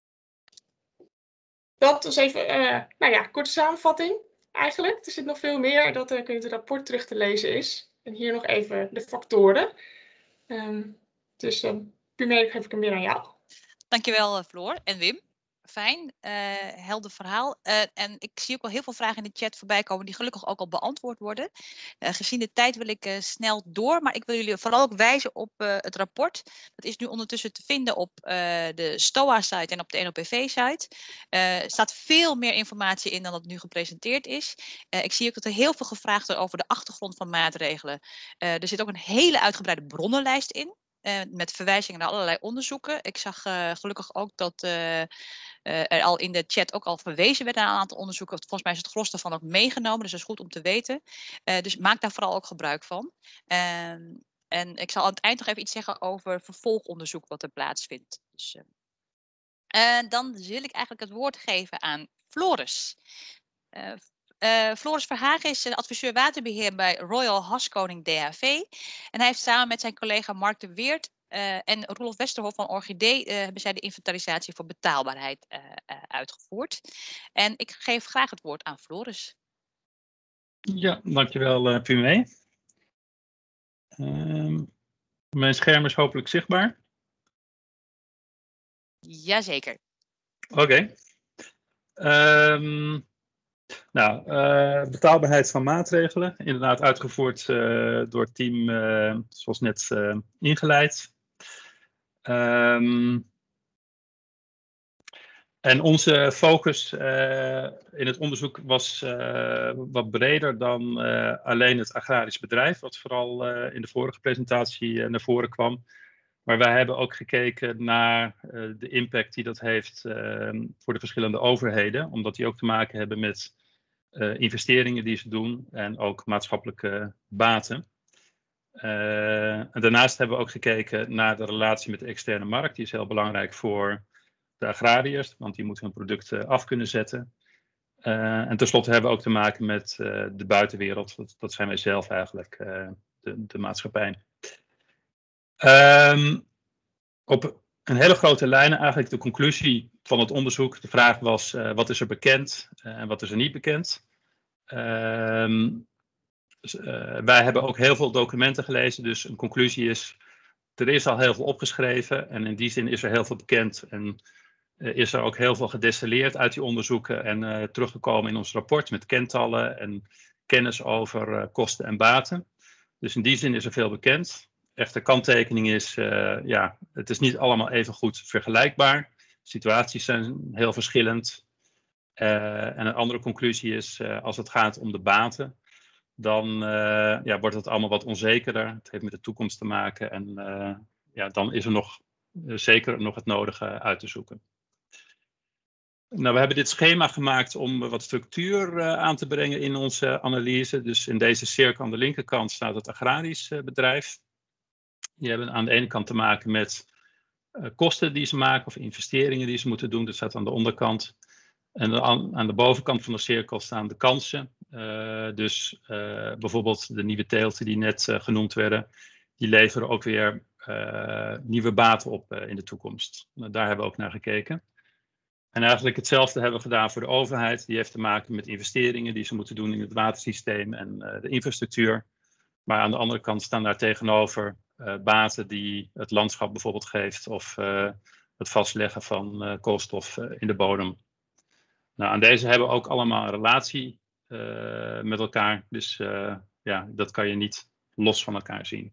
Speaker 2: Dat is even, korte samenvatting eigenlijk. Er zit nog veel meer dat in het rapport terug te lezen is. En hier nog even de factoren. Dus Pumé, geef ik hem weer aan jou.
Speaker 1: Dankjewel Floor en Wim. Fijn, helder verhaal. En ik zie ook al heel veel vragen in de chat voorbij komen die gelukkig ook al beantwoord worden. Gezien de tijd wil ik snel door, maar ik wil jullie vooral ook wijzen op het rapport. Dat is nu ondertussen te vinden op de STOA-site en op de NOPV-site. Er staat veel meer informatie in dan dat nu gepresenteerd is. Ik zie ook dat er heel veel gevraagd wordt over de achtergrond van maatregelen. Er zit ook een hele uitgebreide bronnenlijst in. Met verwijzingen naar allerlei onderzoeken. Ik zag gelukkig ook dat er al in de chat ook al verwezen werd naar een aantal onderzoeken. Volgens mij is het gros daarvan ook meegenomen, dus dat is goed om te weten. Dus maak daar vooral ook gebruik van. En ik zal aan het eind nog even iets zeggen over vervolgonderzoek wat er plaatsvindt. Dus, dan wil ik eigenlijk het woord geven aan Floris. Floris Verhagen is adviseur waterbeheer bij Royal Haskoning DHV. En hij heeft samen met zijn collega Mark de Weert en Roelof Westerhof van Orchidee hebben zij de inventarisatie voor betaalbaarheid uitgevoerd. En ik geef graag het woord aan Floris.
Speaker 4: Ja, dankjewel Pumé. Mijn scherm is hopelijk zichtbaar.
Speaker 1: Jazeker.
Speaker 4: Oké. Betaalbaarheid van maatregelen. Inderdaad uitgevoerd door het team zoals net ingeleid. En onze focus in het onderzoek was wat breder dan alleen het agrarisch bedrijf, wat vooral in de vorige presentatie naar voren kwam. Maar wij hebben ook gekeken naar de impact die dat heeft voor de verschillende overheden, omdat die ook te maken hebben met investeringen die ze doen en ook maatschappelijke baten. En daarnaast hebben we ook gekeken naar de relatie met de externe markt. Die is heel belangrijk voor de agrariërs, want die moeten hun producten af kunnen zetten. En tenslotte hebben we ook te maken met de buitenwereld. Dat zijn wij zelf eigenlijk, de maatschappij. Op een hele grote lijnen eigenlijk de conclusie van het onderzoek. De vraag was, wat is er bekend en wat is er niet bekend? Wij hebben ook heel veel documenten gelezen, dus een conclusie is, er is al heel veel opgeschreven en in die zin is er heel veel bekend en is er ook heel veel gedestilleerd uit die onderzoeken en teruggekomen in ons rapport met kentallen en kennis over kosten en baten. Dus in die zin is er veel bekend. Echte kanttekening is, het is niet allemaal even goed vergelijkbaar. Situaties zijn heel verschillend. En een andere conclusie is, als het gaat om de baten, dan wordt het allemaal wat onzekerder. Het heeft met de toekomst te maken en dan is er zeker nog het nodige uit te zoeken. Nou, we hebben dit schema gemaakt om wat structuur aan te brengen in onze analyse. Dus in deze cirkel aan de linkerkant staat het agrarisch bedrijf. Die hebben aan de ene kant te maken met kosten die ze maken of investeringen die ze moeten doen. Dat staat aan de onderkant. En aan de bovenkant van de cirkel staan de kansen. Dus bijvoorbeeld de nieuwe teelten die net genoemd werden, die leveren ook weer nieuwe baten op in de toekomst. Daar hebben we ook naar gekeken. En eigenlijk hetzelfde hebben we gedaan voor de overheid. Die heeft te maken met investeringen die ze moeten doen in het watersysteem en de infrastructuur. Maar aan de andere kant staan daar tegenover baten die het landschap bijvoorbeeld geeft of het vastleggen van koolstof in de bodem. Nou, aan deze hebben we ook allemaal een relatie met elkaar. Dus dat kan je niet los van elkaar zien.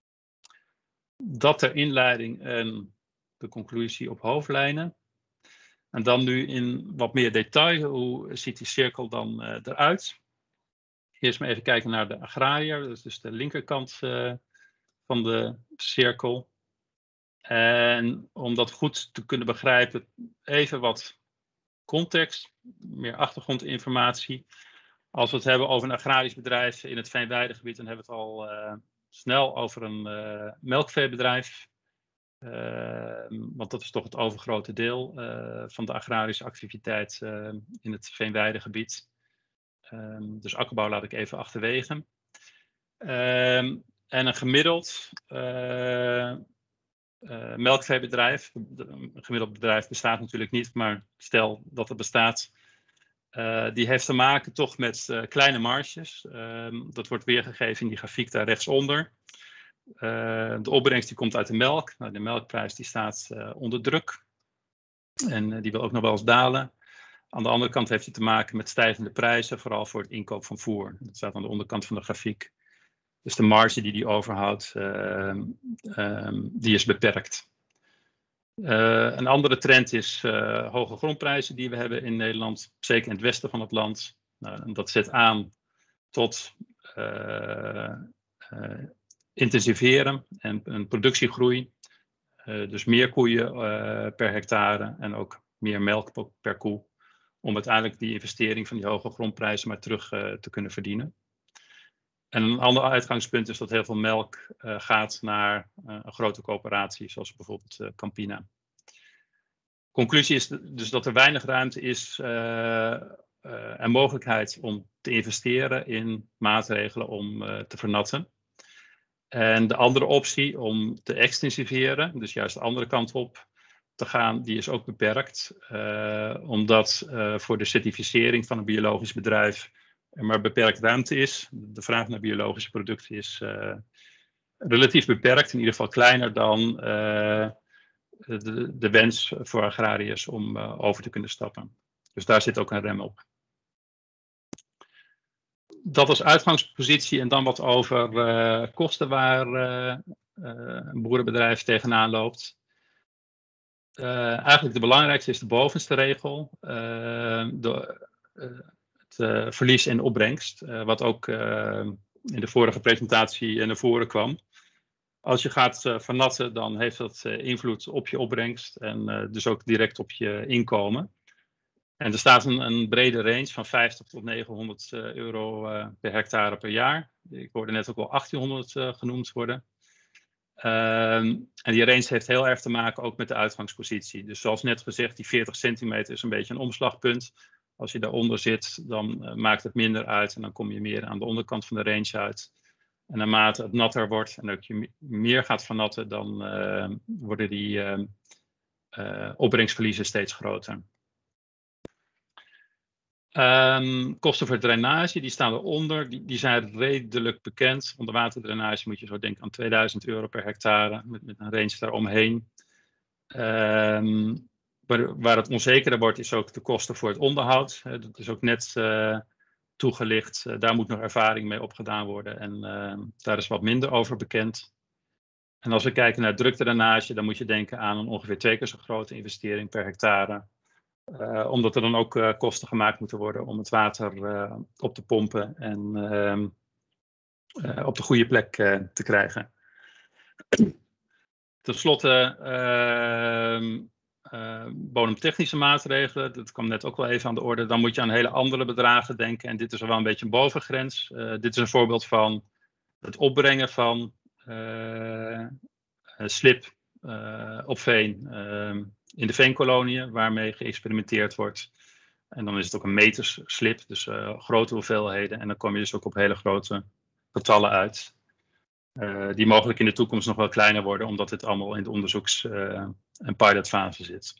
Speaker 4: Dat ter inleiding en de conclusie op hoofdlijnen. En dan nu in wat meer detail, hoe ziet die cirkel dan eruit? Eerst maar even kijken naar de agrariër, dat is dus de linkerkant van de cirkel. En om dat goed te kunnen begrijpen, even wat context, meer achtergrondinformatie. Als we het hebben over een agrarisch bedrijf in het Veenweidegebied, dan hebben we het al snel over een melkveebedrijf. Want dat is toch het overgrote deel van de agrarische activiteit in het Veenweidegebied. Dus akkerbouw laat ik even achterwege. En een gemiddeld melkveebedrijf, een gemiddeld bedrijf bestaat natuurlijk niet, maar stel dat het bestaat, die heeft te maken toch met kleine marges. Dat wordt weergegeven in die grafiek daar rechtsonder. De opbrengst die komt uit de melk. Nou, de melkprijs die staat onder druk. En die wil ook nog wel eens dalen. Aan de andere kant heeft hij te maken met stijgende prijzen, vooral voor het inkoop van voer. Dat staat aan de onderkant van de grafiek. Dus de marge die hij overhoudt, die is beperkt. Een andere trend is hoge grondprijzen die we hebben in Nederland, zeker in het westen van het land. En dat zet aan tot intensiveren en een productiegroei. Dus meer koeien per hectare en ook meer melk per koe. Om uiteindelijk die investering van die hoge grondprijzen maar terug te kunnen verdienen. En een ander uitgangspunt is dat heel veel melk gaat naar een grote coöperatie, zoals bijvoorbeeld Campina. Conclusie is dus dat er weinig ruimte is en mogelijkheid om te investeren in maatregelen om te vernatten. En de andere optie om te extensiveren, dus juist de andere kant op te gaan, die is ook beperkt. Omdat voor de certificering van een biologisch bedrijf er maar beperkt ruimte is. De vraag naar biologische producten is relatief beperkt, in ieder geval kleiner dan de wens voor agrariërs om over te kunnen stappen. Dus daar zit ook een rem op. Dat als uitgangspositie en dan wat over kosten waar een boerenbedrijf tegenaan loopt. Eigenlijk de belangrijkste is de bovenste regel. Het verlies in opbrengst, wat ook in de vorige presentatie naar voren kwam. Als je gaat vernatten, dan heeft dat invloed op je opbrengst en dus ook direct op je inkomen. En er staat een brede range van 50 tot 900 euro per hectare per jaar. Ik hoorde net ook wel 1800 genoemd worden. En die range heeft heel erg te maken ook met de uitgangspositie. Dus zoals net gezegd, die 40 centimeter is een beetje een omslagpunt. Als je daaronder zit, dan maakt het minder uit en dan kom je meer aan de onderkant van de range uit. En naarmate het natter wordt en dat je meer gaat vernatten, dan worden die opbrengstverliezen steeds groter. Kosten voor drainage, die staan eronder. Die zijn redelijk bekend. Onderwaterdrainage moet je zo denken aan 2000 euro per hectare met een range daaromheen. Waar het onzekerder wordt is ook de kosten voor het onderhoud. Dat is ook net toegelicht. Daar moet nog ervaring mee opgedaan worden en daar is wat minder over bekend. En als we kijken naar drukdrainage, dan moet je denken aan een ongeveer 2 keer zo grote investering per hectare. Omdat er dan ook kosten gemaakt moeten worden om het water op te pompen en op de goede plek te krijgen. Ten slotte bodemtechnische maatregelen, dat kwam net ook wel even aan de orde. Dan moet je aan hele andere bedragen denken en dit is er wel een beetje een bovengrens. Dit is een voorbeeld van het opbrengen van slib op veen in de veenkoloniën, waarmee geëxperimenteerd wordt. En dan is het ook een meterslip, dus grote hoeveelheden. En dan kom je dus ook op hele grote getallen uit. Die mogelijk in de toekomst nog wel kleiner worden, omdat dit allemaal in de onderzoeks- en pilotfase zit.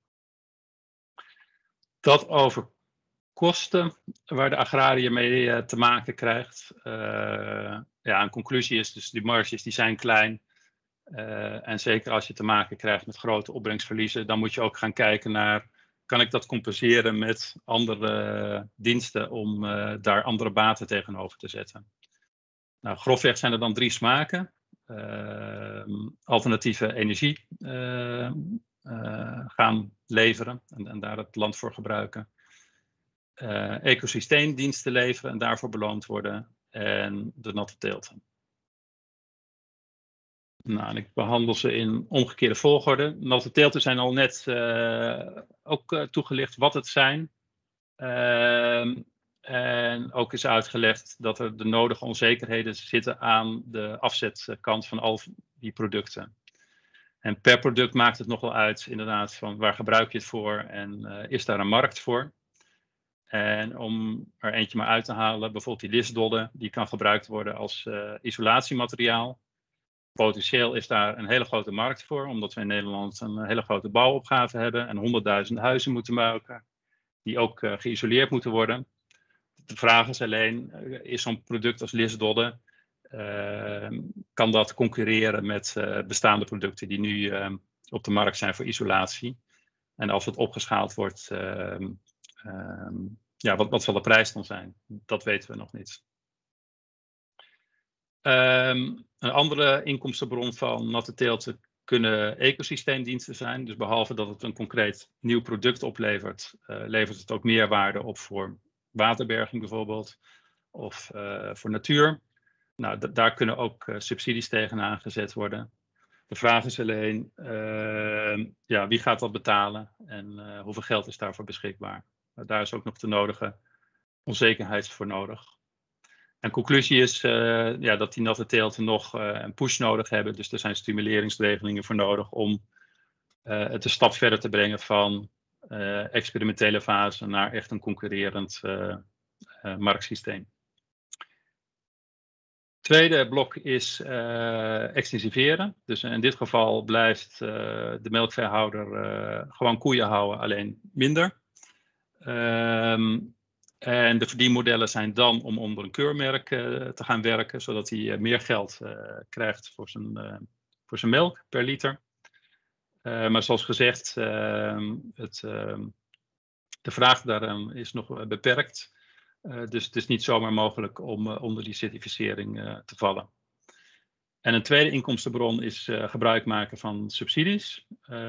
Speaker 4: Dat over kosten waar de agrariër mee te maken krijgt. Ja, een conclusie is dus die marges die zijn klein. En zeker als je te maken krijgt met grote opbrengstverliezen, dan moet je ook gaan kijken naar, kan ik dat compenseren met andere diensten om daar andere baten tegenover te zetten. Nou, grofweg zijn er dan 3 smaken. Alternatieve energie gaan leveren en daar het land voor gebruiken. Ecosysteemdiensten leveren en daarvoor beloond worden. En de natte teelten. Nou, en ik behandel ze in omgekeerde volgorde. Natte teelten zijn al net ook toegelicht wat het zijn. En ook is uitgelegd dat er de nodige onzekerheden zitten aan de afzetkant van al die producten. En per product maakt het nog wel uit, inderdaad, van waar gebruik je het voor en is daar een markt voor. En om er eentje maar uit te halen, bijvoorbeeld die lisdodde, die kan gebruikt worden als isolatiemateriaal. Potentieel is daar een hele grote markt voor, omdat we in Nederland een hele grote bouwopgave hebben en 100.000 huizen moeten bouwen, die ook geïsoleerd moeten worden. De vraag is alleen, is zo'n product als lisdodde, kan dat concurreren met bestaande producten die nu op de markt zijn voor isolatie? En als het opgeschaald wordt, wat zal de prijs dan zijn? Dat weten we nog niet. Een andere inkomstenbron van natte teelten kunnen ecosysteemdiensten zijn. Dus behalve dat het een concreet nieuw product oplevert, levert het ook meerwaarde op voor waterberging bijvoorbeeld. Of voor natuur. Nou, daar kunnen ook subsidies tegenaan gezet worden. De vraag is alleen, wie gaat dat betalen en hoeveel geld is daarvoor beschikbaar? Daar is ook nog de nodige onzekerheid voor nodig. En conclusie is dat die natte teelten nog een push nodig hebben. Dus er zijn stimuleringsregelingen voor nodig om het een stap verder te brengen van experimentele fase naar echt een concurrerend marktsysteem. Tweede blok is extensiveren. Dus in dit geval blijft de melkveehouder gewoon koeien houden, alleen minder. En de verdienmodellen zijn dan om onder een keurmerk te gaan werken, zodat hij meer geld krijgt voor zijn melk per liter. Maar zoals gezegd, de vraag daaraan is nog beperkt. Dus het is niet zomaar mogelijk om onder die certificering te vallen. En een tweede inkomstenbron is gebruik maken van subsidies.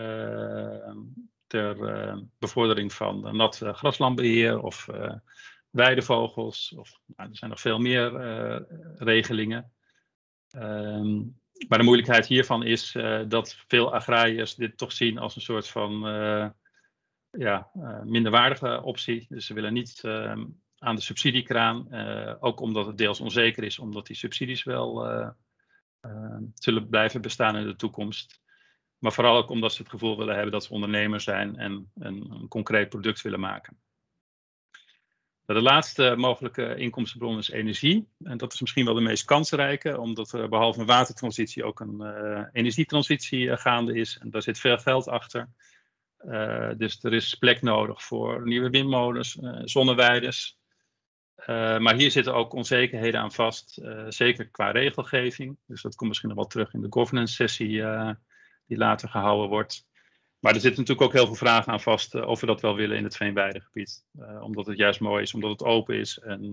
Speaker 4: Ter bevordering van nat graslandbeheer of weidevogels. Er zijn nog veel meer regelingen. Maar de moeilijkheid hiervan is dat veel agrariërs dit toch zien als een soort van minderwaardige optie. Dus ze willen niet aan de subsidiekraan. Ook omdat het deels onzeker is, omdat die subsidies wel zullen blijven bestaan in de toekomst. Maar vooral ook omdat ze het gevoel willen hebben dat ze ondernemer zijn en een concreet product willen maken. De laatste mogelijke inkomstenbron is energie. En dat is misschien wel de meest kansrijke, omdat er behalve een watertransitie ook een energietransitie gaande is. En daar zit veel geld achter. Dus er is plek nodig voor nieuwe windmolens, zonneweiders. Maar hier zitten ook onzekerheden aan vast, zeker qua regelgeving. Dus dat komt misschien nog wel terug in de governance sessie die later gehouden wordt. Maar er zitten natuurlijk ook heel veel vragen aan vast of we dat wel willen in het veenweidegebied. Omdat het juist mooi is, omdat het open is. En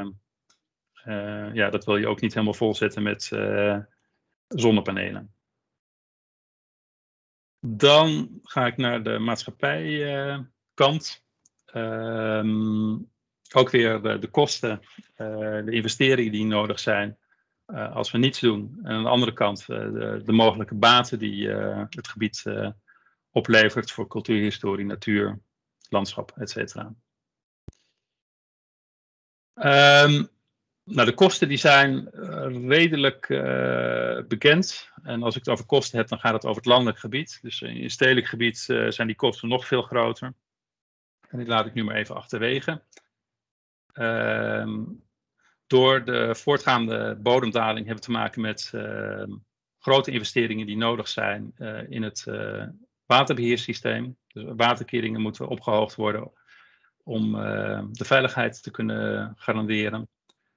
Speaker 4: dat wil je ook niet helemaal volzetten met zonnepanelen. Dan ga ik naar de maatschappijkant. Ook weer de kosten, de investeringen die nodig zijn als we niets doen. En aan de andere kant de mogelijke baten die het gebied oplevert voor cultuurhistorie, natuur, landschap, etc. De kosten die zijn redelijk bekend. En als ik het over kosten heb, dan gaat het over het landelijk gebied. Dus in het stedelijk gebied zijn die kosten nog veel groter. En die laat ik nu maar even achterwege. Door de voortgaande bodemdaling hebben we te maken met grote investeringen die nodig zijn in het waterbeheersysteem. Dus waterkeringen moeten opgehoogd worden om de veiligheid te kunnen garanderen.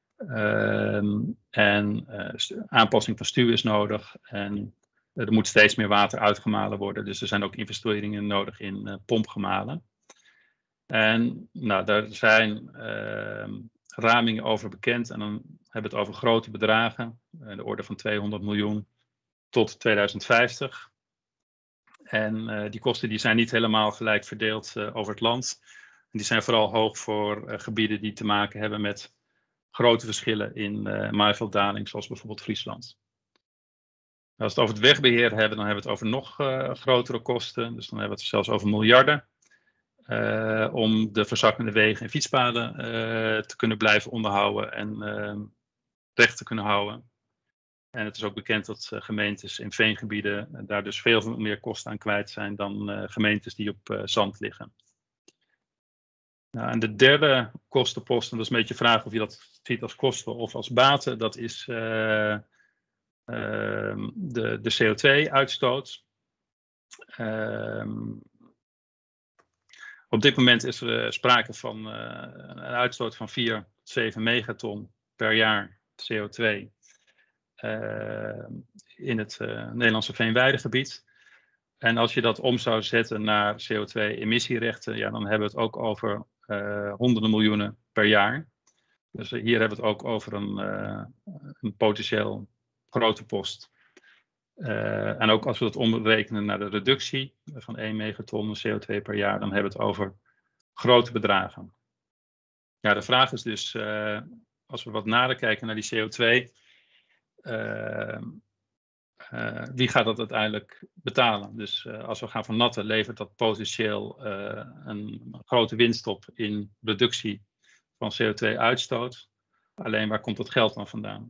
Speaker 4: Aanpassing van stuw is nodig en er moet steeds meer water uitgemalen worden. Dus er zijn ook investeringen nodig in pompgemalen. En daar zijn ramingen over bekend en dan hebben we het over grote bedragen, de orde van 200 miljoen tot 2050. En die kosten die zijn niet helemaal gelijk verdeeld over het land. En die zijn vooral hoog voor gebieden die te maken hebben met grote verschillen in maaivelddaling, zoals bijvoorbeeld Friesland. Als we het over het wegbeheer hebben, dan hebben we het over nog grotere kosten. Dus dan hebben we het zelfs over miljarden. Om de verzakkende wegen en fietspaden te kunnen blijven onderhouden en recht te kunnen houden. En het is ook bekend dat gemeentes in veengebieden daar dus veel meer kosten aan kwijt zijn dan gemeentes die op zand liggen. En de derde kostenpost, en dat is een beetje de vraag of je dat ziet als kosten of als baten, dat is de CO2-uitstoot. Op dit moment is er sprake van een uitstoot van 4 tot 7 megaton per jaar CO2 in het Nederlandse veenweidegebied. En als je dat om zou zetten naar CO2-emissierechten, ja, dan hebben we het ook over honderden miljoenen per jaar. Dus hier hebben we het ook over een potentieel grote post. En ook als we dat omrekenen naar de reductie van 1 megaton CO2 per jaar, dan hebben we het over grote bedragen. Ja, de vraag is dus, als we wat nader kijken naar die CO2, wie gaat dat uiteindelijk betalen? Dus als we gaan vernatten, levert dat potentieel een grote winst op in reductie van CO2-uitstoot. Alleen waar komt dat geld dan vandaan?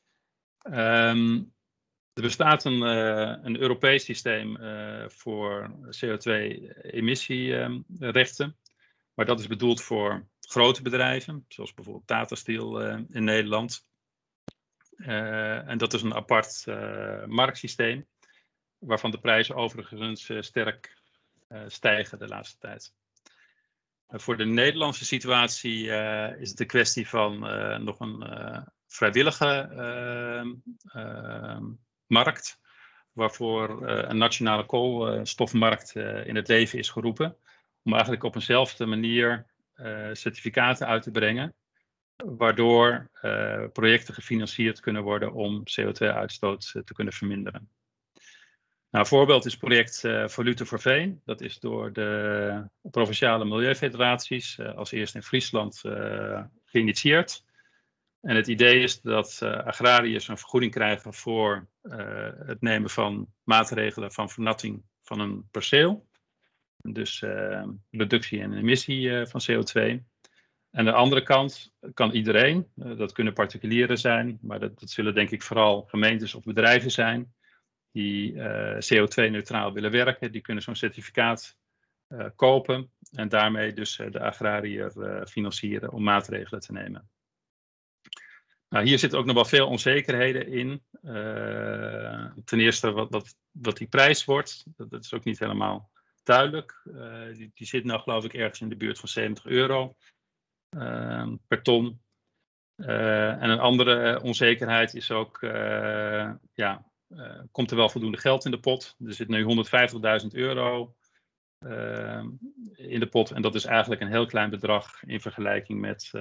Speaker 4: Er bestaat een Europees systeem voor CO2-emissierechten. Maar dat is bedoeld voor grote bedrijven, zoals bijvoorbeeld Tata Steel in Nederland. En dat is een apart marktsysteem, waarvan de prijzen overigens sterk stijgen de laatste tijd. Voor de Nederlandse situatie is het een kwestie van nog een vrijwillige markt, waarvoor een nationale koolstofmarkt in het leven is geroepen, om eigenlijk op eenzelfde manier certificaten uit te brengen, waardoor projecten gefinancierd kunnen worden om CO2-uitstoot te kunnen verminderen. Nou, een voorbeeld is het project Volute voor Veen. Dat is door de provinciale milieufederaties, als eerst in Friesland, geïnitieerd. En het idee is dat agrariërs een vergoeding krijgen voor het nemen van maatregelen van vernatting van een perceel. Dus reductie en emissie van CO2. En aan de andere kant kan iedereen, dat kunnen particulieren zijn, maar dat zullen denk ik vooral gemeentes of bedrijven zijn, die CO2-neutraal willen werken. Die kunnen zo'n certificaat kopen en daarmee dus de agrariër financieren om maatregelen te nemen. Nou, hier zitten ook nog wel veel onzekerheden in. Ten eerste wat die prijs wordt, dat is ook niet helemaal duidelijk. Die zit nou geloof ik ergens in de buurt van €70 per ton. En een andere onzekerheid is ook, komt er wel voldoende geld in de pot? Er zit nu €150.000 in de pot en dat is eigenlijk een heel klein bedrag in vergelijking met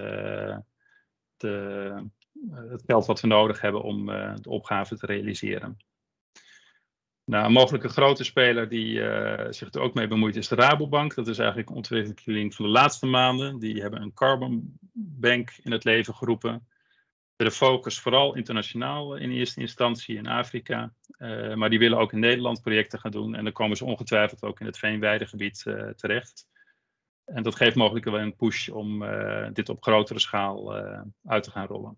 Speaker 4: het geld wat we nodig hebben om de opgave te realiseren. Nou, een mogelijke grote speler die zich er ook mee bemoeit is de Rabobank. Dat is eigenlijk een ontwikkeling van de laatste maanden. Die hebben een Carbon Bank in het leven geroepen. De focus vooral internationaal in eerste instantie in Afrika. Maar die willen ook in Nederland projecten gaan doen. En dan komen ze ongetwijfeld ook in het veenweidegebied terecht. En dat geeft mogelijk wel een push om dit op grotere schaal uit te gaan rollen.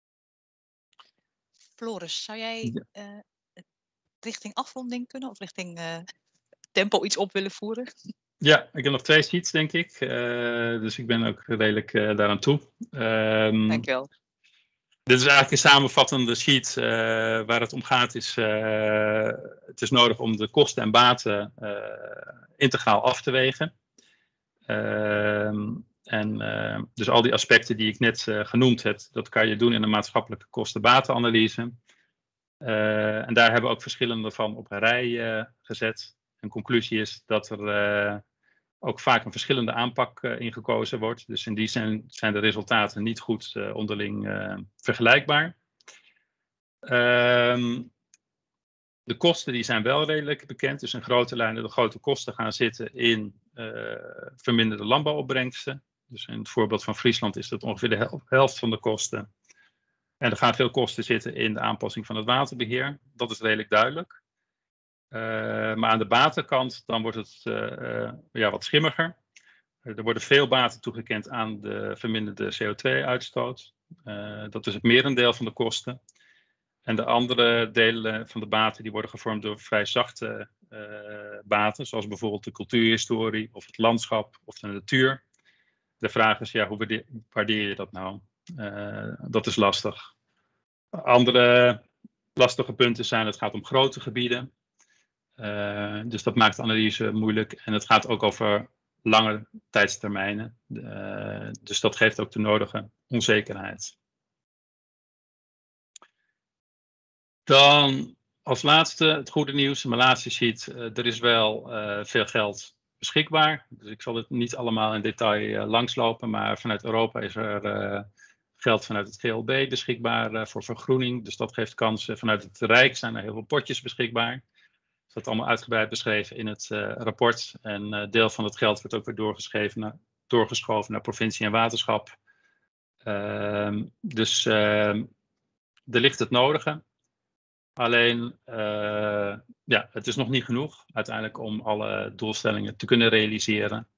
Speaker 1: Floris, zou jij richting afronding kunnen of richting tempo iets op willen voeren?
Speaker 4: Ja, ik heb nog 2 sheets, denk ik. Dus ik ben ook redelijk daaraan toe.
Speaker 1: Dankjewel.
Speaker 4: Dit is eigenlijk een samenvattende sheet. Waar het om gaat is, het is nodig om de kosten en baten integraal af te wegen. Dus al die aspecten die ik net genoemd heb, dat kan je doen in een maatschappelijke kosten-batenanalyse. En daar hebben we ook verschillende van op een rij gezet. Een conclusie is dat er ook vaak een verschillende aanpak in gekozen wordt. Dus in die zin zijn de resultaten niet goed onderling vergelijkbaar. De kosten die zijn wel redelijk bekend. Dus in grote lijnen de grote kosten gaan zitten in verminderde landbouwopbrengsten. Dus in het voorbeeld van Friesland is dat ongeveer de helft van de kosten. En er gaan veel kosten zitten in de aanpassing van het waterbeheer. Dat is redelijk duidelijk. Maar aan de batenkant dan wordt het wat schimmiger. Er worden veel baten toegekend aan de verminderde CO2-uitstoot. Dat is het merendeel van de kosten. En de andere delen van de baten die worden gevormd door vrij zachte baten, zoals bijvoorbeeld de cultuurhistorie of het landschap of de natuur. De vraag is, hoe waardeer je dat nou? Dat is lastig. Andere lastige punten zijn, het gaat om grote gebieden. Dus dat maakt de analyse moeilijk. En het gaat ook over lange tijdstermijnen. Dus dat geeft ook de nodige onzekerheid. Dan Als laatste, het goede nieuws, mijn laatste sheet. Er is wel veel geld beschikbaar. Dus ik zal het niet allemaal in detail langslopen. Maar vanuit Europa is er geld vanuit het GLB beschikbaar voor vergroening. Dus dat geeft kansen. Vanuit het Rijk zijn er heel veel potjes beschikbaar. Dat is allemaal uitgebreid beschreven in het rapport. En deel van het geld wordt ook weer doorgeschoven naar provincie en waterschap. Dus er ligt het nodige. Alleen, het is nog niet genoeg uiteindelijk om alle doelstellingen te kunnen realiseren.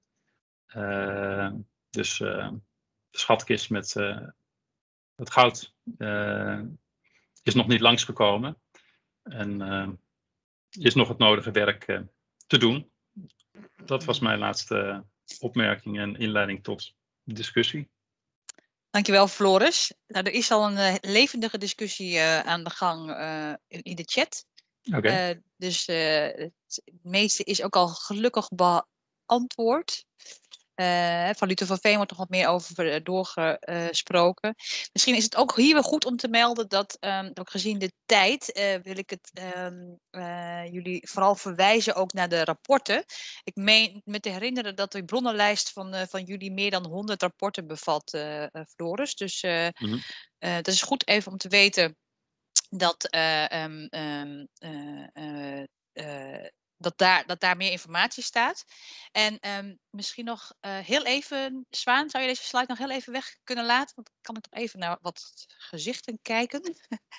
Speaker 4: Dus de schatkist met het goud is nog niet langsgekomen. En is nog het nodige werk te doen. Dat was mijn laatste opmerking en inleiding tot de discussie.
Speaker 1: Dankjewel, Floris. Nou, er is al een levendige discussie aan de gang in de chat.
Speaker 4: Okay.
Speaker 1: Dus het meeste is ook al gelukkig beantwoord. Van Luther van Veen wordt nog wat meer over doorgesproken. Misschien is het ook hier weer goed om te melden dat, ook gezien de tijd, wil ik het jullie vooral verwijzen ook naar de rapporten. Ik meen me te herinneren dat de bronnenlijst van jullie meer dan 100 rapporten bevat, Floris. Dus dat is goed even om te weten dat dat daar meer informatie staat. En misschien nog heel even, Zwaan, zou je deze slide nog heel even weg kunnen laten? Want dan kan ik nog even naar wat gezichten kijken.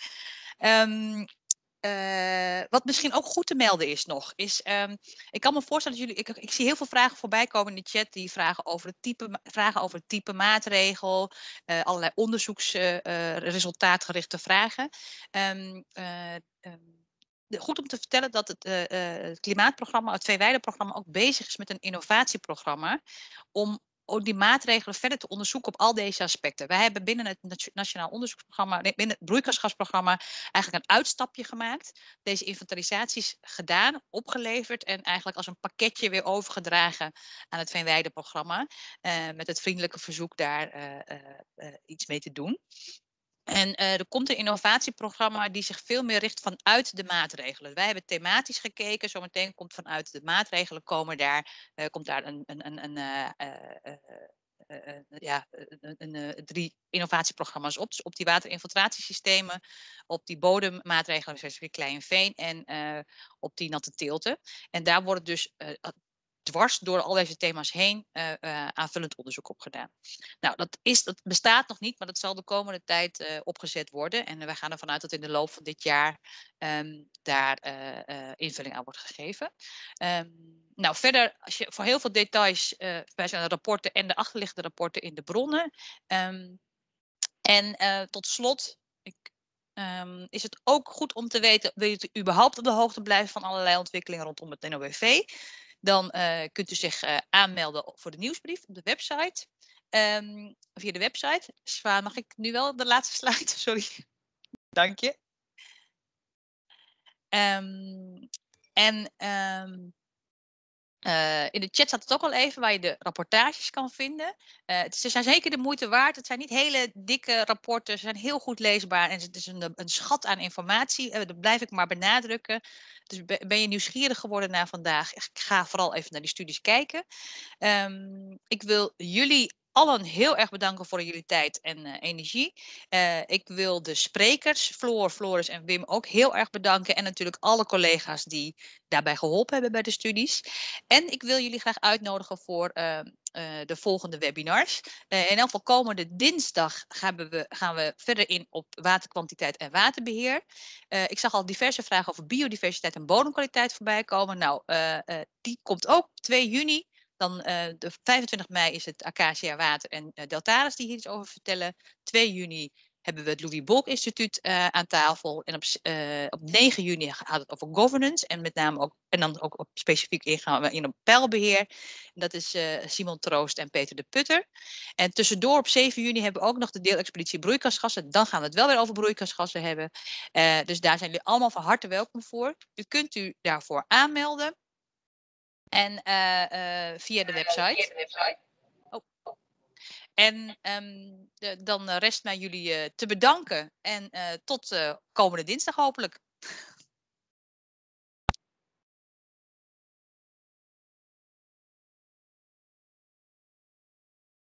Speaker 1: Wat misschien ook goed te melden is nog, is ik kan me voorstellen dat jullie, ik zie heel veel vragen voorbij komen in de chat, die vragen over het type maatregel, allerlei onderzoeksresultaatgerichte vragen. Goed om te vertellen dat het klimaatprogramma, het Tweewijdenprogramma, ook bezig is met een innovatieprogramma om ook die maatregelen verder te onderzoeken op al deze aspecten. Wij hebben binnen het Nationaal Onderzoeksprogramma, binnen het broeikasgasprogramma, eigenlijk een uitstapje gemaakt. Deze inventarisaties gedaan, opgeleverd en eigenlijk als een pakketje weer overgedragen aan het Veenweide-programma. Met het vriendelijke verzoek daar iets mee te doen. En er komt een innovatieprogramma die zich veel meer richt vanuit de maatregelen. Wij hebben thematisch gekeken. Zometeen komt vanuit de maatregelen komt daar drie innovatieprogramma's op. Dus op die waterinfiltratiesystemen, op die bodemmaatregelen, zoals klein veen en op die natte teelten. En daar wordt dus dwars door al deze thema's heen aanvullend onderzoek op gedaan. Nou, dat bestaat nog niet, maar dat zal de komende tijd opgezet worden. En we gaan ervan uit dat in de loop van dit jaar daar invulling aan wordt gegeven. Nou, verder, als je voor heel veel details wijst aan de rapporten en de achterliggende rapporten in de bronnen. Tot slot, is het ook goed om te weten, wil je überhaupt op de hoogte blijven van allerlei ontwikkelingen rondom het NOWV? Dan kunt u zich aanmelden voor de nieuwsbrief op de website. Via de website. Zwaan, mag ik nu wel de laatste slide? Sorry. Dank je. In de chat staat het ook al even waar je de rapportages kan vinden. Ze zijn zeker de moeite waard. Het zijn niet hele dikke rapporten. Ze zijn heel goed leesbaar en het is een schat aan informatie. Dat blijf ik maar benadrukken. Dus ben je nieuwsgierig geworden naar vandaag? Ga vooral even naar die studies kijken. Ik wil jullie allen heel erg bedanken voor jullie tijd en energie. Ik wil de sprekers, Floor, Floris en Wim ook heel erg bedanken. En natuurlijk alle collega's die daarbij geholpen hebben bij de studies. En ik wil jullie graag uitnodigen voor de volgende webinars. In elk geval komende dinsdag gaan we verder in op waterkwantiteit en waterbeheer. Ik zag al diverse vragen over biodiversiteit en bodemkwaliteit voorbij komen. Nou, die komt ook 2 juni. Dan de 25 mei is het Acacia Water en Deltares die hier iets over vertellen. 2 juni hebben we het Louis Bolk Instituut aan tafel. En op 9 juni gaat het over governance. En met name ook, en dan ook specifiek gaan we in op peilbeheer. En dat is Simon Troost en Peter de Putter. En tussendoor op 7 juni hebben we ook nog de deelexpeditie broeikasgassen. Dan gaan we het wel weer over broeikasgassen hebben. Dus daar zijn jullie allemaal van harte welkom voor. U kunt u daarvoor aanmelden. En via de website. Oh. En dan rest mij jullie te bedanken. En tot komende dinsdag hopelijk.